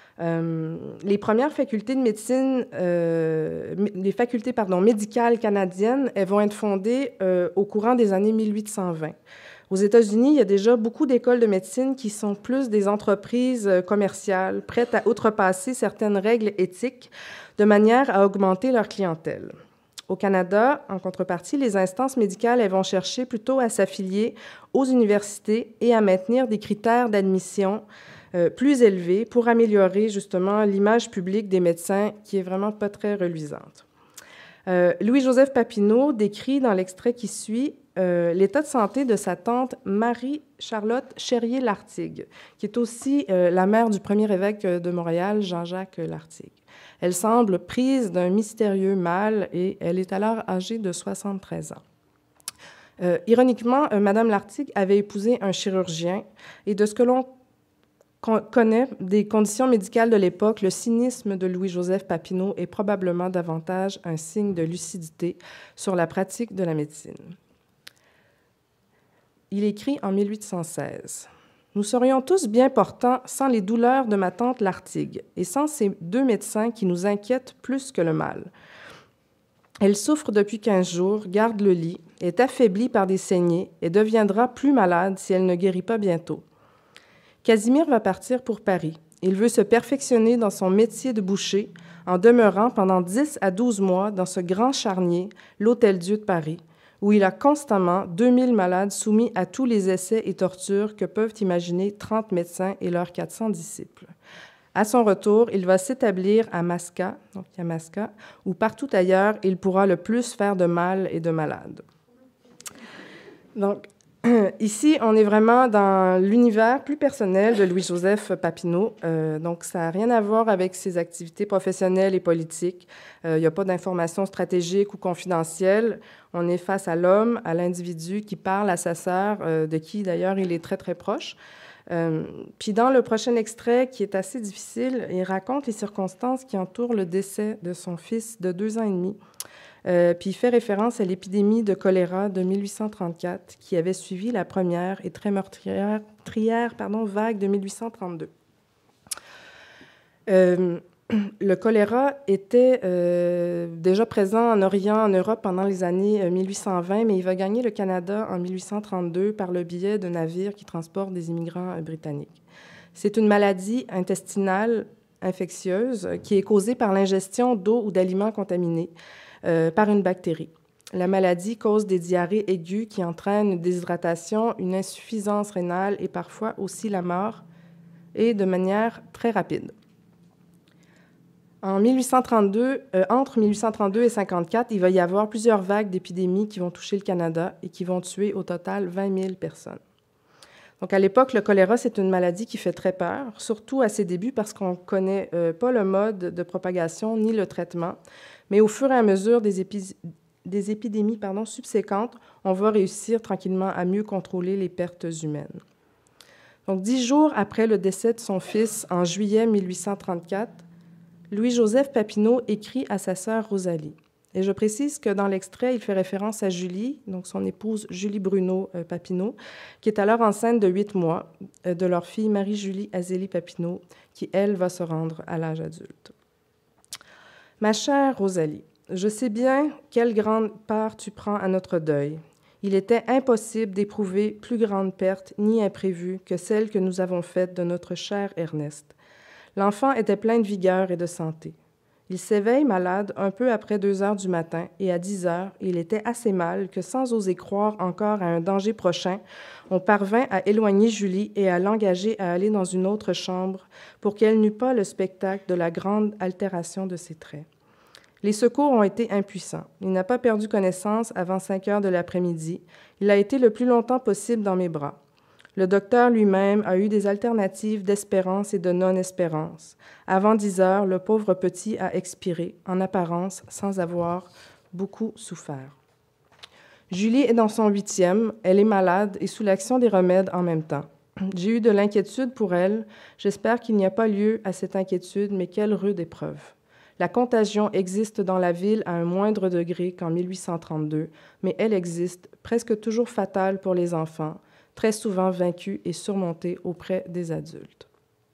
Les premières facultés de médecine, les facultés médicales canadiennes, elles vont être fondées au courant des années 1820. Aux États-Unis, il y a déjà beaucoup d'écoles de médecine qui sont plus des entreprises commerciales, prêtes à outrepasser certaines règles éthiques de manière à augmenter leur clientèle. Au Canada, en contrepartie, les instances médicales, elles vont chercher plutôt à s'affilier aux universités et à maintenir des critères d'admission plus élevés pour améliorer justement l'image publique des médecins qui est vraiment pas très reluisante. Louis-Joseph Papineau décrit dans l'extrait qui suit l'état de santé de sa tante Marie-Charlotte Chérier-Lartigue, qui est aussi la mère du premier évêque de Montréal, Jean-Jacques Lartigue. Elle semble prise d'un mystérieux mal et elle est alors âgée de 73 ans. Ironiquement, Madame Lartigue avait épousé un chirurgien et de ce que l'on connaît des conditions médicales de l'époque, le cynisme de Louis-Joseph Papineau est probablement davantage un signe de lucidité sur la pratique de la médecine. Il écrit en 1816 « Nous serions tous bien portants sans les douleurs de ma tante Lartigue et sans ces deux médecins qui nous inquiètent plus que le mal. Elle souffre depuis 15 jours, garde le lit, est affaiblie par des saignées et deviendra plus malade si elle ne guérit pas bientôt. Casimir va partir pour Paris. Il veut se perfectionner dans son métier de boucher en demeurant pendant 10 à 12 mois dans ce grand charnier, l'Hôtel-Dieu de Paris, où il a constamment 2000 malades soumis à tous les essais et tortures que peuvent imaginer 30 médecins et leurs 400 disciples. À son retour, il va s'établir à Masca, donc Yamaska, où partout ailleurs, il pourra le plus faire de mal et de malades. » Donc, Ici, on est vraiment dans l'univers plus personnel de Louis-Joseph Papineau. Donc, ça n'a rien à voir avec ses activités professionnelles et politiques. Il n'y a pas d'informations stratégiques ou confidentielles. On est face à l'homme, à l'individu qui parle à sa sœur, de qui, d'ailleurs, il est très, très proche. Puis dans le prochain extrait, qui est assez difficile, il raconte les circonstances qui entourent le décès de son fils de 2 ans et demi. Puis il fait référence à l'épidémie de choléra de 1834 qui avait suivi la première et très meurtrière vague de 1832. Le choléra était déjà présent en Orient, en Europe, pendant les années 1820, mais il va gagner le Canada en 1832 par le biais de navires qui transportent des immigrants britanniques. C'est une maladie intestinale infectieuse qui est causée par l'ingestion d'eau ou d'aliments contaminés par une bactérie. La maladie cause des diarrhées aiguës qui entraînent une déshydratation, une insuffisance rénale et parfois aussi la mort, et de manière très rapide. Entre 1832 et 1854, il va y avoir plusieurs vagues d'épidémies qui vont toucher le Canada et qui vont tuer au total 20 000 personnes. Donc, à l'époque, le choléra, c'est une maladie qui fait très peur, surtout à ses débuts parce qu'on ne connaît pas le mode de propagation ni le traitement. Mais au fur et à mesure des épidémies subséquentes, on va réussir tranquillement à mieux contrôler les pertes humaines. Donc, 10 jours après le décès de son fils, en juillet 1834, Louis-Joseph Papineau écrit à sa sœur Rosalie. Et je précise que dans l'extrait, il fait référence à Julie, donc son épouse Julie Bruno Papineau, qui est alors enceinte de 8 mois de leur fille Marie-Julie Azélie Papineau, qui, elle, va se rendre à l'âge adulte. Ma chère Rosalie, je sais bien quelle grande part tu prends à notre deuil. Il était impossible d'éprouver plus grande perte ni imprévue que celle que nous avons faite de notre cher Ernest. L'enfant était plein de vigueur et de santé. Il s'éveille malade un peu après 2 heures du matin et à 10 heures, il était assez mal que sans oser croire encore à un danger prochain, on parvint à éloigner Julie et à l'engager à aller dans une autre chambre pour qu'elle n'eût pas le spectacle de la grande altération de ses traits. Les secours ont été impuissants. Il n'a pas perdu connaissance avant 5 heures de l'après-midi. Il a été le plus longtemps possible dans mes bras. Le docteur lui-même a eu des alternatives d'espérance et de non-espérance. Avant 10 heures, le pauvre petit a expiré, en apparence, sans avoir beaucoup souffert. Julie est dans son 8e, elle est malade et sous l'action des remèdes en même temps. J'ai eu de l'inquiétude pour elle. J'espère qu'il n'y a pas lieu à cette inquiétude, mais quelle rude épreuve. La contagion existe dans la ville à un moindre degré qu'en 1832, mais elle existe, presque toujours fatale pour les enfants, très souvent vaincue et surmontée auprès des adultes.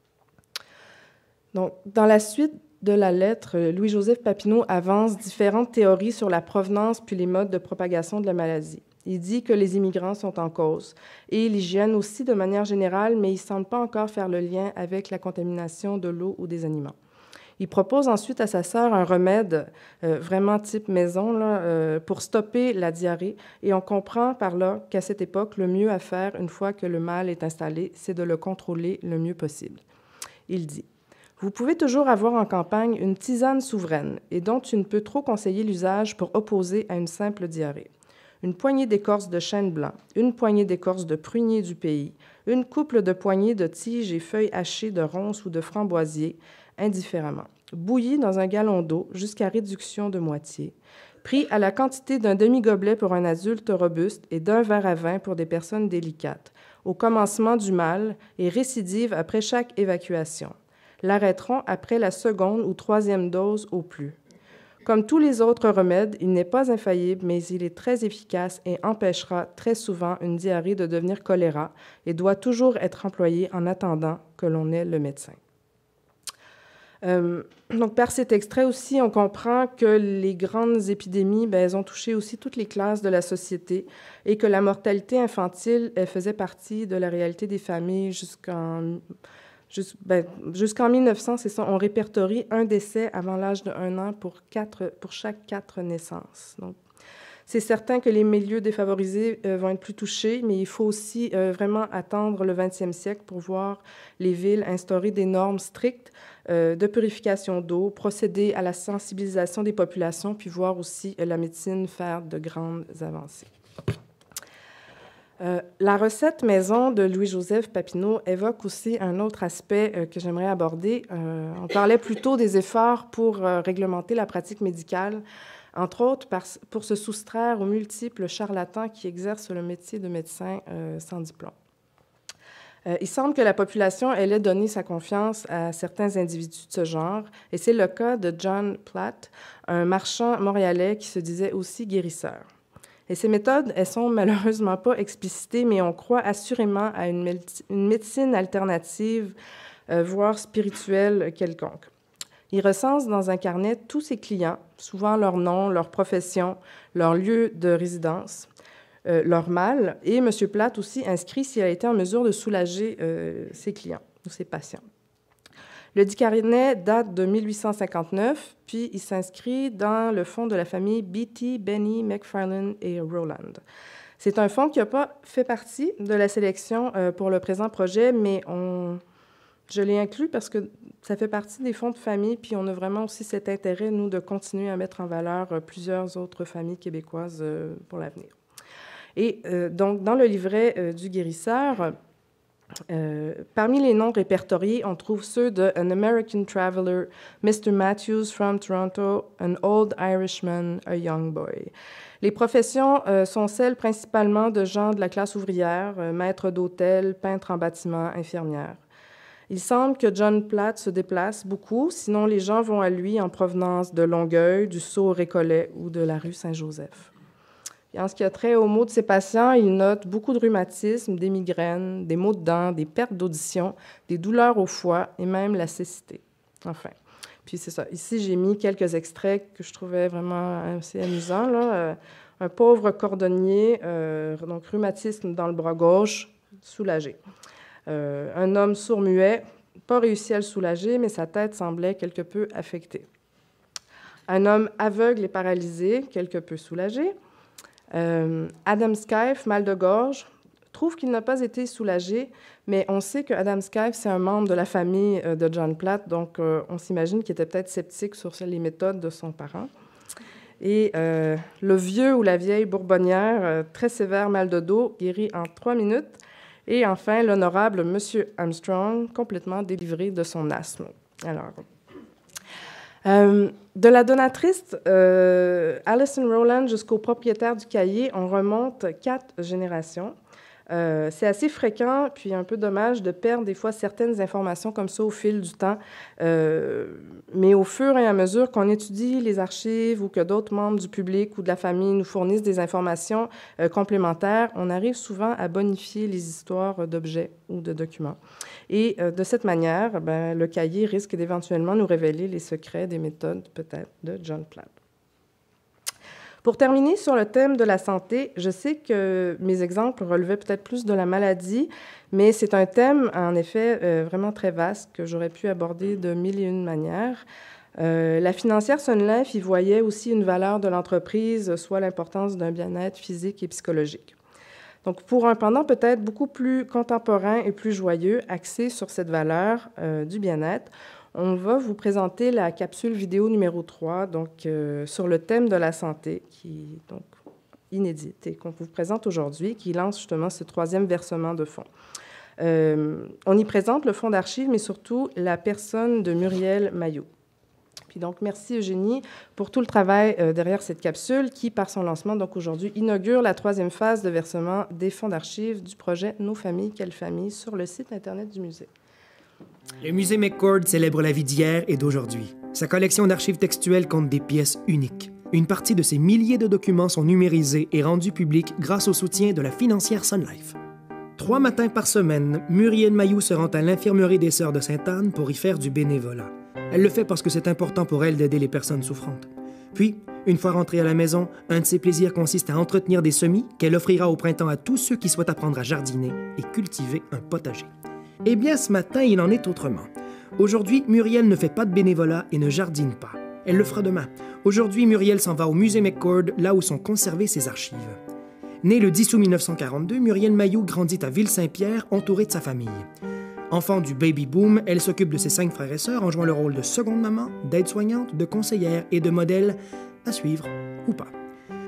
Donc, dans la suite de la lettre, Louis-Joseph Papineau avance différentes théories sur la provenance puis les modes de propagation de la maladie. Il dit que les immigrants sont en cause et l'hygiène aussi de manière générale, mais il ne semble pas encore faire le lien avec la contamination de l'eau ou des aliments. Il propose ensuite à sa sœur un remède vraiment type maison là, pour stopper la diarrhée. Et on comprend par là qu'à cette époque, le mieux à faire, une fois que le mal est installé, c'est de le contrôler le mieux possible. Il dit « Vous pouvez toujours avoir en campagne une tisane souveraine et dont tu ne peux trop conseiller l'usage pour opposer à une simple diarrhée. Une poignée d'écorce de chêne blanc, une poignée d'écorce de prunier du pays, une couple de poignées de tiges et feuilles hachées de ronces ou de framboisier, indifféremment, bouilli dans un gallon d'eau jusqu'à réduction de moitié, pris à la quantité d'un demi-gobelet pour un adulte robuste et d'un verre à vin pour des personnes délicates, au commencement du mal et récidive après chaque évacuation. L'arrêteront après la 2e ou 3e dose au plus. Comme tous les autres remèdes, il n'est pas infaillible, mais il est très efficace et empêchera très souvent une diarrhée de devenir choléra et doit toujours être employé en attendant que l'on ait le médecin. » Donc, par cet extrait aussi, on comprend que les grandes épidémies, elles ont touché aussi toutes les classes de la société et que la mortalité infantile, elle faisait partie de la réalité des familles jusqu'en 1900, c'est ça, on répertorie un décès avant l'âge de 1 an pour chaque 4 naissances. Donc, c'est certain que les milieux défavorisés vont être plus touchés, mais il faut aussi vraiment attendre le 20e siècle pour voir les villes instaurer des normes strictes de purification d'eau, procéder à la sensibilisation des populations, puis voir aussi la médecine faire de grandes avancées. La recette maison de Louis-Joseph Papineau évoque aussi un autre aspect que j'aimerais aborder. On parlait plutôt des efforts pour réglementer la pratique médicale, entre autres pour se soustraire aux multiples charlatans qui exercent le métier de médecin sans diplôme. Il semble que la population ait donné sa confiance à certains individus de ce genre, et c'est le cas de John Platt, un marchand montréalais qui se disait aussi guérisseur. Et ces méthodes, elles sont malheureusement pas explicitées, mais on croit assurément à une médecine alternative, voire spirituelle quelconque. Il recense dans un carnet tous ses clients, souvent leur nom, leur profession, leur lieu de résidence, leur mal, et M. Platt aussi inscrit s'il a été en mesure de soulager ses clients ou ses patients. Le dit carnet date de 1859, puis il s'inscrit dans le fonds de la famille Beatty, Benny, McFarlane et Rowland. C'est un fonds qui n'a pas fait partie de la sélection pour le présent projet, mais je l'ai inclus parce que ça fait partie des fonds de famille, puis on a vraiment aussi cet intérêt, nous, de continuer à mettre en valeur plusieurs autres familles québécoises pour l'avenir. Et donc, dans le livret du guérisseur, parmi les noms répertoriés, on trouve ceux de An American Traveler, Mr. Matthews from Toronto, An Old Irishman, A Young Boy. Les professions sont celles principalement de gens de la classe ouvrière, maître d'hôtel, peintre en bâtiment, infirmière. Il semble que John Platt se déplace beaucoup, sinon les gens vont à lui en provenance de Longueuil, du Sault-Récollet ou de la rue Saint-Joseph. Et en ce qui a trait aux maux de ses patients, il note beaucoup de rhumatisme, des migraines, des maux de dents, des pertes d'audition, des douleurs au foie et même la cécité. Enfin, puis c'est ça. Ici, j'ai mis quelques extraits que je trouvais vraiment assez amusants. Là. Un pauvre cordonnier, donc rhumatisme dans le bras gauche, soulagé. Un homme sourd-muet, pas réussi à le soulager, mais sa tête semblait quelque peu affectée. Un homme aveugle et paralysé, quelque peu soulagé. Adam Skyfe, mal de gorge, trouve qu'il n'a pas été soulagé, mais on sait que Adam Skyfe, c'est un membre de la famille de John Platt, donc on s'imagine qu'il était peut-être sceptique sur les méthodes de son parent. Et le vieux ou la vieille bourbonnière, très sévère mal de dos, guéri en 3 minutes. Et enfin, l'honorable M. Armstrong, complètement délivré de son asthme. Alors, de la donatrice Alison Rowland jusqu'au propriétaire du cahier, on remonte 4 générations. C'est assez fréquent, puis un peu dommage de perdre des fois certaines informations comme ça au fil du temps. Mais au fur et à mesure qu'on étudie les archives ou que d'autres membres du public ou de la famille nous fournissent des informations complémentaires, on arrive souvent à bonifier les histoires d'objets ou de documents. Et de cette manière, le cahier risque d'éventuellement nous révéler les secrets des méthodes, peut-être, de John Platt. Pour terminer sur le thème de la santé, je sais que mes exemples relevaient peut-être plus de la maladie, mais c'est un thème, en effet, vraiment très vaste que j'aurais pu aborder de mille et une manières. La financière Sun Life y voyait aussi une valeur de l'entreprise, soit l'importance d'un bien-être physique et psychologique. Donc, pour un pendant peut-être beaucoup plus contemporain et plus joyeux, axé sur cette valeur du bien-être, on va vous présenter la capsule vidéo numéro 3, donc sur le thème de la santé, qui est donc inédite et qu'on vous présente aujourd'hui, qui lance justement ce 3e versement de fonds. On y présente le fonds d'archives, mais surtout la personne de Muriel Mailloux. Puis donc, merci Eugénie pour tout le travail derrière cette capsule qui, par son lancement, donc aujourd'hui, inaugure la 3e phase de versement des fonds d'archives du projet Nos familles, quelles familles sur le site Internet du musée. Le musée McCord célèbre la vie d'hier et d'aujourd'hui. Sa collection d'archives textuelles compte des pièces uniques. Une partie de ces milliers de documents sont numérisés et rendus publics grâce au soutien de la financière Sun Life. 3 matins par semaine, Muriel Mailloux se rend à l'infirmerie des Sœurs de Sainte-Anne pour y faire du bénévolat. Elle le fait parce que c'est important pour elle d'aider les personnes souffrantes. Puis, une fois rentrée à la maison, un de ses plaisirs consiste à entretenir des semis qu'elle offrira au printemps à tous ceux qui souhaitent apprendre à jardiner et cultiver un potager. Eh bien, ce matin, il en est autrement. Aujourd'hui, Muriel ne fait pas de bénévolat et ne jardine pas. Elle le fera demain. Aujourd'hui, Muriel s'en va au musée McCord, là où sont conservées ses archives. Née le 10 août 1942, Muriel Mailloux grandit à Ville-Saint-Pierre, entourée de sa famille. Enfant du baby-boom, elle s'occupe de ses 5 frères et sœurs en jouant le rôle de seconde maman, d'aide-soignante, de conseillère et de modèle, à suivre ou pas.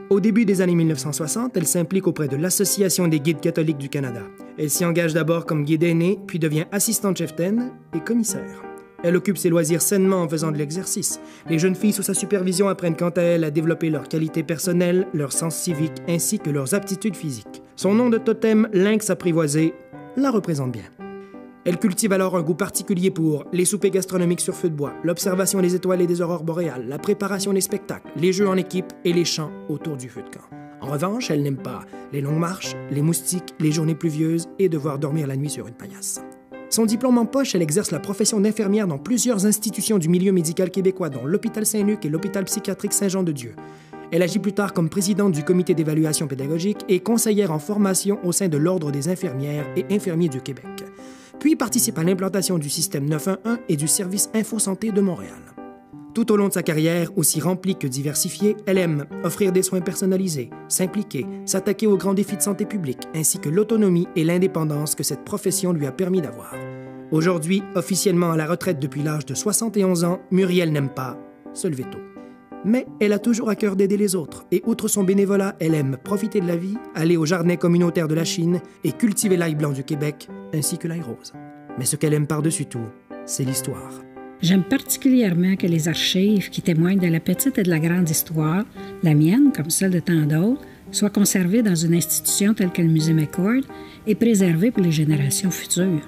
Au début des années 1960, elle s'implique auprès de l'Association des guides catholiques du Canada. Elle s'y engage d'abord comme guide aîné, puis devient assistante cheftaine et commissaire. Elle occupe ses loisirs sainement en faisant de l'exercice. Les jeunes filles sous sa supervision apprennent quant à elles à développer leurs qualités personnelles, leur sens civique ainsi que leurs aptitudes physiques. Son nom de totem, lynx apprivoisé, la représente bien. Elle cultive alors un goût particulier pour les soupers gastronomiques sur feu de bois, l'observation des étoiles et des aurores boréales, la préparation des spectacles, les jeux en équipe et les chants autour du feu de camp. En revanche, elle n'aime pas les longues marches, les moustiques, les journées pluvieuses et devoir dormir la nuit sur une paillasse. Son diplôme en poche, elle exerce la profession d'infirmière dans plusieurs institutions du milieu médical québécois, dont l'Hôpital Saint-Luc et l'Hôpital psychiatrique Saint-Jean-de-Dieu. Elle agit plus tard comme présidente du comité d'évaluation pédagogique et conseillère en formation au sein de l'Ordre des infirmières et infirmiers du Québec. Puis participe à l'implantation du système 911 et du service Info-Santé de Montréal. Tout au long de sa carrière, aussi remplie que diversifiée, elle aime offrir des soins personnalisés, s'impliquer, s'attaquer aux grands défis de santé publique, ainsi que l'autonomie et l'indépendance que cette profession lui a permis d'avoir. Aujourd'hui, officiellement à la retraite depuis l'âge de 71 ans, Muriel n'aime pas se lever tôt. Mais elle a toujours à cœur d'aider les autres, et outre son bénévolat, elle aime profiter de la vie, aller au jardin communautaire de la Chine et cultiver l'ail blanc du Québec, ainsi que l'ail rose. Mais ce qu'elle aime par-dessus tout, c'est l'histoire. J'aime particulièrement que les archives qui témoignent de la petite et de la grande histoire, la mienne comme celle de tant d'autres, soient conservées dans une institution telle que le Musée McCord et préservées pour les générations futures.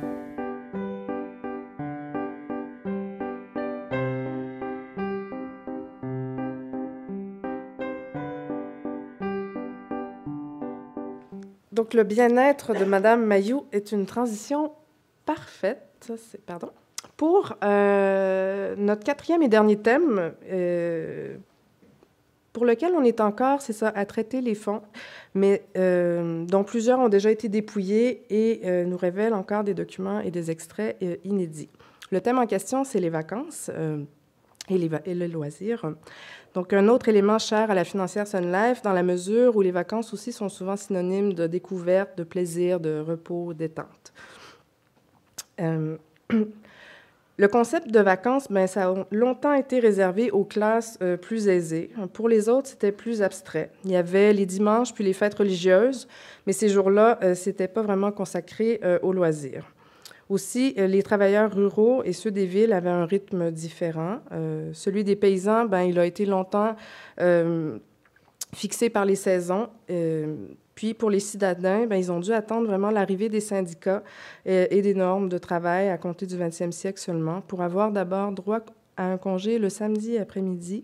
Donc, le bien-être de Madame Mailloux est une transition parfaite, pour notre quatrième et dernier thème, pour lequel on est encore, c'est ça, à traiter les fonds, mais dont plusieurs ont déjà été dépouillés et nous révèlent encore des documents et des extraits inédits. Le thème en question, c'est les vacances et le loisir. Donc, un autre élément cher à la financière Sun Life, dans la mesure où les vacances aussi sont souvent synonymes de découverte, de plaisir, de repos, détente. Le concept de vacances, bien, ça a longtemps été réservé aux classes plus aisées. Pour les autres, c'était plus abstrait. Il y avait les dimanches puis les fêtes religieuses, mais ces jours-là, c'était pas vraiment consacré aux loisirs. Aussi, les travailleurs ruraux et ceux des villes avaient un rythme différent. Celui des paysans, bien, il a été longtemps fixé par les saisons. Puis, pour les citadins, bien, ils ont dû attendre vraiment l'arrivée des syndicats et des normes de travail à compter du 20e siècle seulement pour avoir d'abord droit à un congé le samedi après-midi,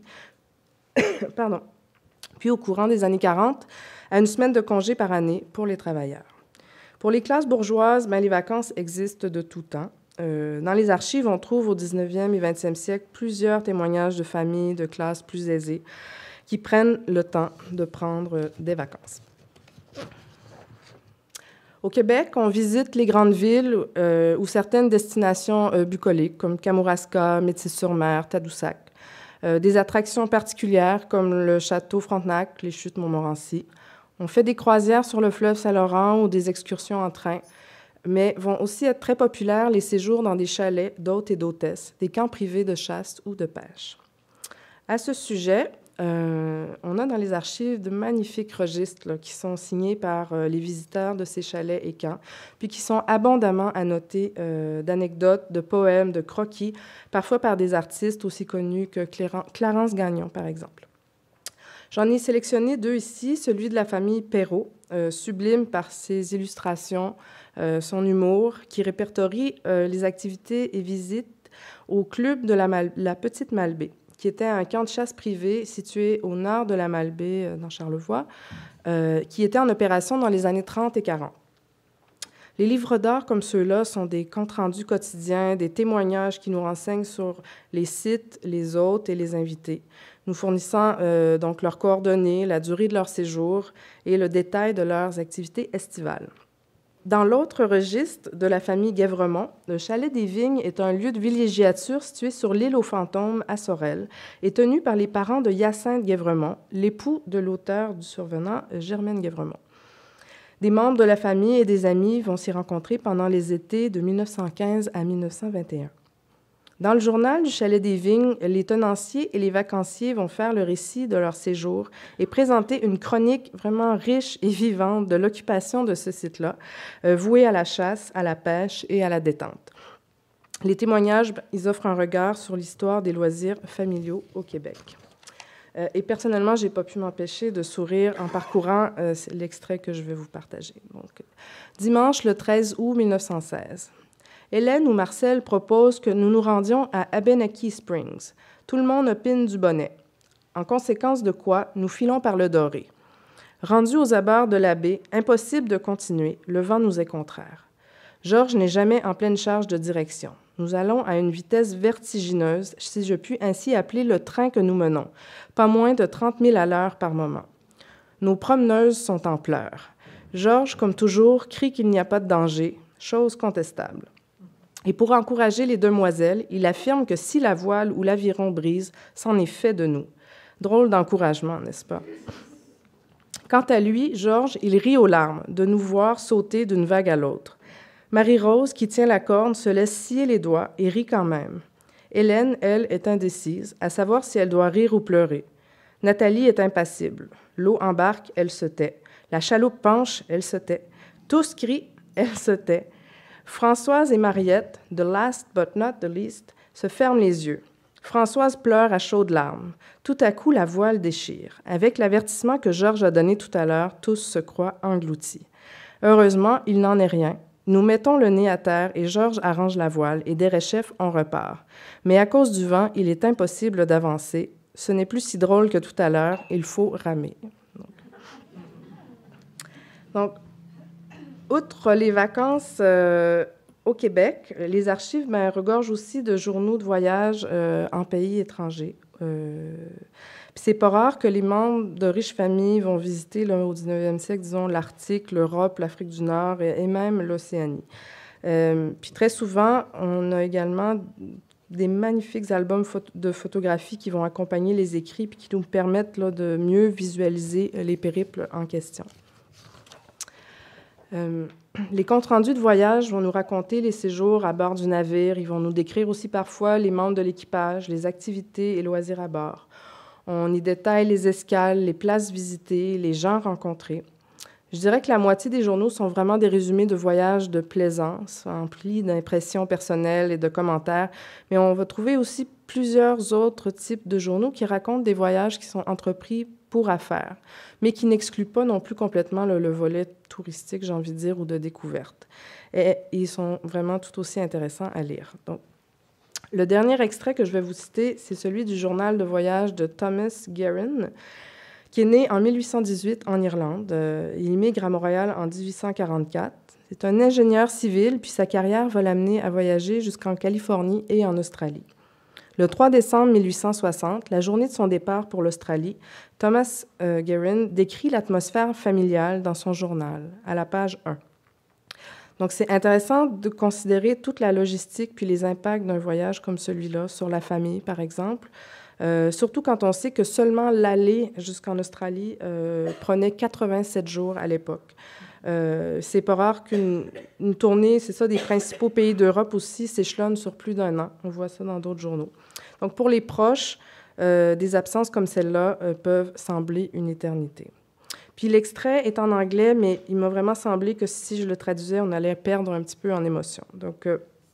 puis au courant des années 40, à une semaine de congé par année pour les travailleurs. Pour les classes bourgeoises, bien, les vacances existent de tout temps. Dans les archives, on trouve au 19e et 20e siècle plusieurs témoignages de familles de classes plus aisées qui prennent le temps de prendre des vacances. Au Québec, on visite les grandes villes ou certaines destinations bucoliques, comme Kamouraska, Métis-sur-Mer, Tadoussac. Des attractions particulières, comme le château Frontenac, les chutes Montmorency. On fait des croisières sur le fleuve Saint-Laurent ou des excursions en train, mais vont aussi être très populaires les séjours dans des chalets d'hôtes et d'hôtesses, des camps privés de chasse ou de pêche. À ce sujet, on a dans les archives de magnifiques registres là, qui sont signés par les visiteurs de ces chalets et camps, puis qui sont abondamment annotés d'anecdotes, de poèmes, de croquis, parfois par des artistes aussi connus que Clarence Gagnon, par exemple. J'en ai sélectionné deux ici, celui de la famille Perrault, sublime par ses illustrations, son humour, qui répertorie les activités et visites au club de la Petite Malbaie, qui était un camp de chasse privé situé au nord de la Malbaie, dans Charlevoix, qui était en opération dans les années 30 et 40. Les livres d'art comme ceux-là sont des comptes rendus quotidiens, des témoignages qui nous renseignent sur les sites, les hôtes et les invités, nous fournissant donc leurs coordonnées, la durée de leur séjour et le détail de leurs activités estivales. Dans l'autre registre de la famille Guèvremont, le Chalet des Vignes est un lieu de villégiature situé sur l'île aux fantômes à Sorel et tenu par les parents de Hyacinthe Guèvremont, l'époux de l'auteur du survenant Germaine Guèvremont. Des membres de la famille et des amis vont s'y rencontrer pendant les étés de 1915 à 1921. Dans le journal du Chalet des Vignes, les tenanciers et les vacanciers vont faire le récit de leur séjour et présenter une chronique vraiment riche et vivante de l'occupation de ce site-là, vouée à la chasse, à la pêche et à la détente. Les témoignages, ils offrent un regard sur l'histoire des loisirs familiaux au Québec. Et personnellement, je n'ai pas pu m'empêcher de sourire en parcourant l'extrait que je vais vous partager. Donc, dimanche, le 13 août 1916. Hélène ou Marcel proposent que nous nous rendions à Abenaki Springs. Tout le monde opine du bonnet. En conséquence de quoi, nous filons par le Doré. Rendus aux abords de la baie, impossible de continuer, le vent nous est contraire. Georges n'est jamais en pleine charge de direction. Nous allons à une vitesse vertigineuse, si je puis ainsi appeler le train que nous menons, pas moins de 30 000 à l'heure par moment. Nos promeneuses sont en pleurs. Georges, comme toujours, crie qu'il n'y a pas de danger, chose contestable. Et pour encourager les demoiselles, il affirme que si la voile ou l'aviron brise, c'en est fait de nous. Drôle d'encouragement, n'est-ce pas? Quant à lui, Georges, il rit aux larmes de nous voir sauter d'une vague à l'autre. Marie-Rose, qui tient la corne, se laisse scier les doigts et rit quand même. Hélène, elle, est indécise, à savoir si elle doit rire ou pleurer. Nathalie est impassible. L'eau embarque, elle se tait. La chaloupe penche, elle se tait. Tous crient, elle se tait. Françoise et Mariette, the last but not the least, se ferment les yeux. Françoise pleure à chaudes larmes. Tout à coup, la voile déchire. Avec l'avertissement que Georges a donné tout à l'heure, tous se croient engloutis. Heureusement, il n'en est rien. Nous mettons le nez à terre et Georges arrange la voile et derechef, on repart. Mais à cause du vent, il est impossible d'avancer. Ce n'est plus si drôle que tout à l'heure, il faut ramer. Donc, outre les vacances au Québec, les archives regorgent aussi de journaux de voyage en pays étrangers. C'est pas rare que les membres de riches familles vont visiter là, au 19e siècle, disons, l'Arctique, l'Europe, l'Afrique du Nord et même l'Océanie. Puis très souvent, on a également des magnifiques albums de photographies qui vont accompagner les écrits puis qui nous permettent là, de mieux visualiser les périples en question. Les comptes rendus de voyage vont nous raconter les séjours à bord du navire. Ils vont nous décrire aussi parfois les membres de l'équipage, les activités et loisirs à bord. On y détaille les escales, les places visitées, les gens rencontrés. Je dirais que la moitié des journaux sont vraiment des résumés de voyages de plaisance, emplis d'impressions personnelles et de commentaires, mais on va trouver aussi plusieurs autres types de journaux qui racontent des voyages qui sont entrepris pour affaires, mais qui n'excluent pas non plus complètement le volet touristique, j'ai envie de dire, ou de découverte. Et ils sont vraiment tout aussi intéressants à lire. Donc, le dernier extrait que je vais vous citer, c'est celui du journal de voyage de Thomas Guerin, qui est né en 1818 en Irlande. Il immigre à Montréal en 1844. C'est un ingénieur civil, puis sa carrière va l'amener à voyager jusqu'en Californie et en Australie. Le 3 décembre 1860, la journée de son départ pour l'Australie, Thomas Guerin décrit l'atmosphère familiale dans son journal, à la page 1. Donc, c'est intéressant de considérer toute la logistique puis les impacts d'un voyage comme celui-là sur la famille, par exemple, surtout quand on sait que seulement l'aller jusqu'en Australie prenait 87 jours à l'époque. C'est pas rare qu'une tournée, c'est ça, des principaux pays d'Europe aussi s'échelonne sur plus d'un an. On voit ça dans d'autres journaux. Donc, pour les proches, des absences comme celle-là peuvent sembler une éternité. Puis l'extrait est en anglais, mais il m'a vraiment semblé que si je le traduisais, on allait perdre un petit peu en émotion. Donc,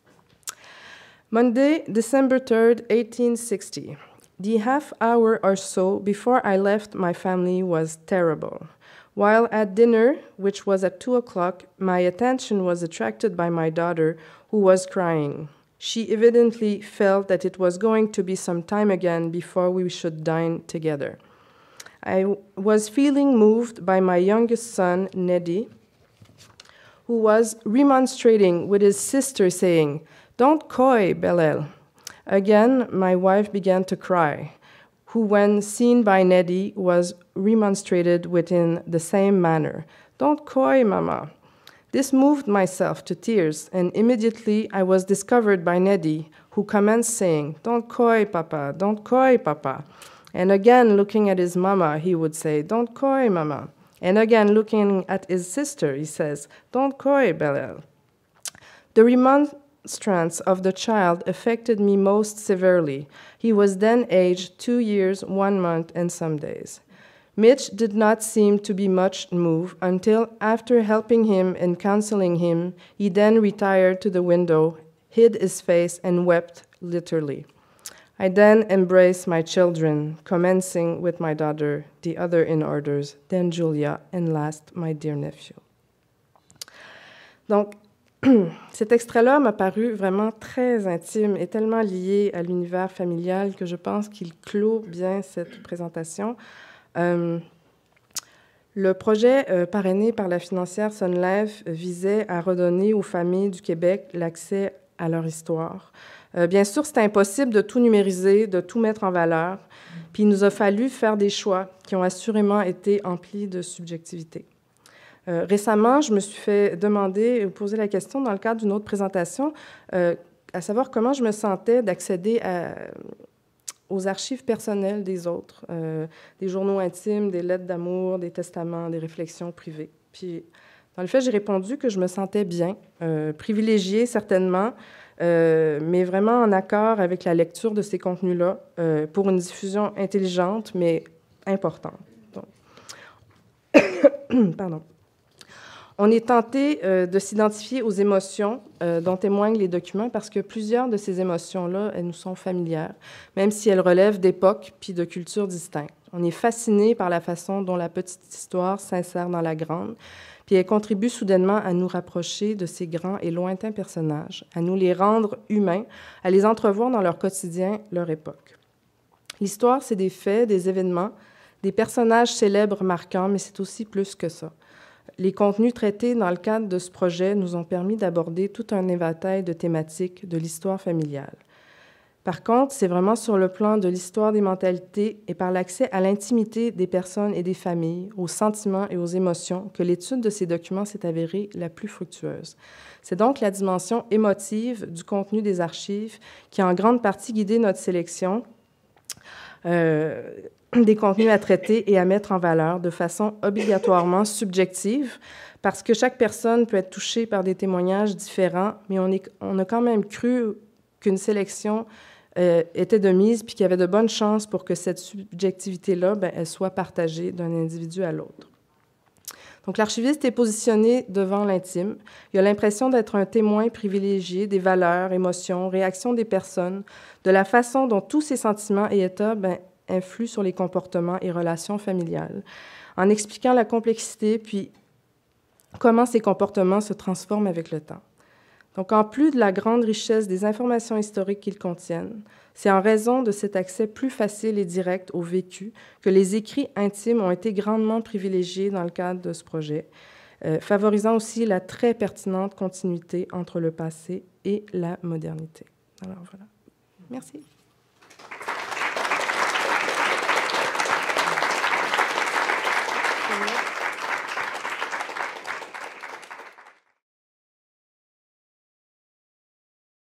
Monday, December 3rd, 1860. The half hour or so before I left my family was terrible. While at dinner, which was at 2 o'clock, my attention was attracted by my daughter, who was crying. She evidently felt that it was going to be some time again before we should dine together. I was feeling moved by my youngest son, Neddy, who was remonstrating with his sister, saying, "Don't coy, Bellel." Again, my wife began to cry, who, when seen by Neddy, was remonstrated with in the same manner. "Don't coy, Mama." This moved myself to tears, and immediately I was discovered by Neddy, who commenced saying, "Don't coy, Papa, don't coy, Papa." And again, looking at his mama, he would say, "Don't coy, Mama." And again, looking at his sister, he says, "Don't coy, Bellel." The remonstrance of the child affected me most severely. He was then aged 2 years, 1 month, and some days. Mitch did not seem to be much moved until, after helping him and counseling him, he then retired to the window, hid his face, and wept literally. I then embraced my children, commencing with my daughter, the other in orders, then Julia, and last, my dear nephew. Donc, cet extrait-là m'a paru vraiment très intime et tellement lié à l'univers familial que je pense qu'il clôt bien cette présentation. Le projet parrainé par la financière Sun Life visait à redonner aux familles du Québec l'accès à leur histoire. Bien sûr, c'est impossible de tout numériser, de tout mettre en valeur, puis il nous a fallu faire des choix qui ont assurément été emplis de subjectivité. Récemment, je me suis fait demander, poser la question dans le cadre d'une autre présentation, à savoir comment je me sentais d'accéder aux archives personnelles des autres, des journaux intimes, des lettres d'amour, des testaments, des réflexions privées. Puis, dans le fait, j'ai répondu que je me sentais bien, privilégiée certainement, mais vraiment en accord avec la lecture de ces contenus-là pour une diffusion intelligente, mais importante. Donc, pardon. On est tenté de s'identifier aux émotions dont témoignent les documents parce que plusieurs de ces émotions-là, elles nous sont familières, même si elles relèvent d'époques puis de cultures distinctes. On est fasciné par la façon dont la petite histoire s'insère dans la grande, puis elle contribue soudainement à nous rapprocher de ces grands et lointains personnages, à nous les rendre humains, à les entrevoir dans leur quotidien, leur époque. L'histoire, c'est des faits, des événements, des personnages célèbres marquants, mais c'est aussi plus que ça. Les contenus traités dans le cadre de ce projet nous ont permis d'aborder tout un éventail de thématiques de l'histoire familiale. Par contre, c'est vraiment sur le plan de l'histoire des mentalités et par l'accès à l'intimité des personnes et des familles, aux sentiments et aux émotions que l'étude de ces documents s'est avérée la plus fructueuse. C'est donc la dimension émotive du contenu des archives qui a en grande partie guidé notre sélection des contenus à traiter et à mettre en valeur de façon obligatoirement subjective, parce que chaque personne peut être touchée par des témoignages différents, mais on a quand même cru qu'une sélection était de mise, puis qu'il y avait de bonnes chances pour que cette subjectivité-là, elle soit partagée d'un individu à l'autre. Donc, l'archiviste est positionné devant l'intime. Il a l'impression d'être un témoin privilégié des valeurs, émotions, réactions des personnes, de la façon dont tous ces sentiments et états influent sur les comportements et relations familiales, en expliquant la complexité, puis comment ces comportements se transforment avec le temps. Donc, en plus de la grande richesse des informations historiques qu'ils contiennent, c'est en raison de cet accès plus facile et direct au vécu que les écrits intimes ont été grandement privilégiés dans le cadre de ce projet, favorisant aussi la très pertinente continuité entre le passé et la modernité. Alors, voilà. Merci. Merci.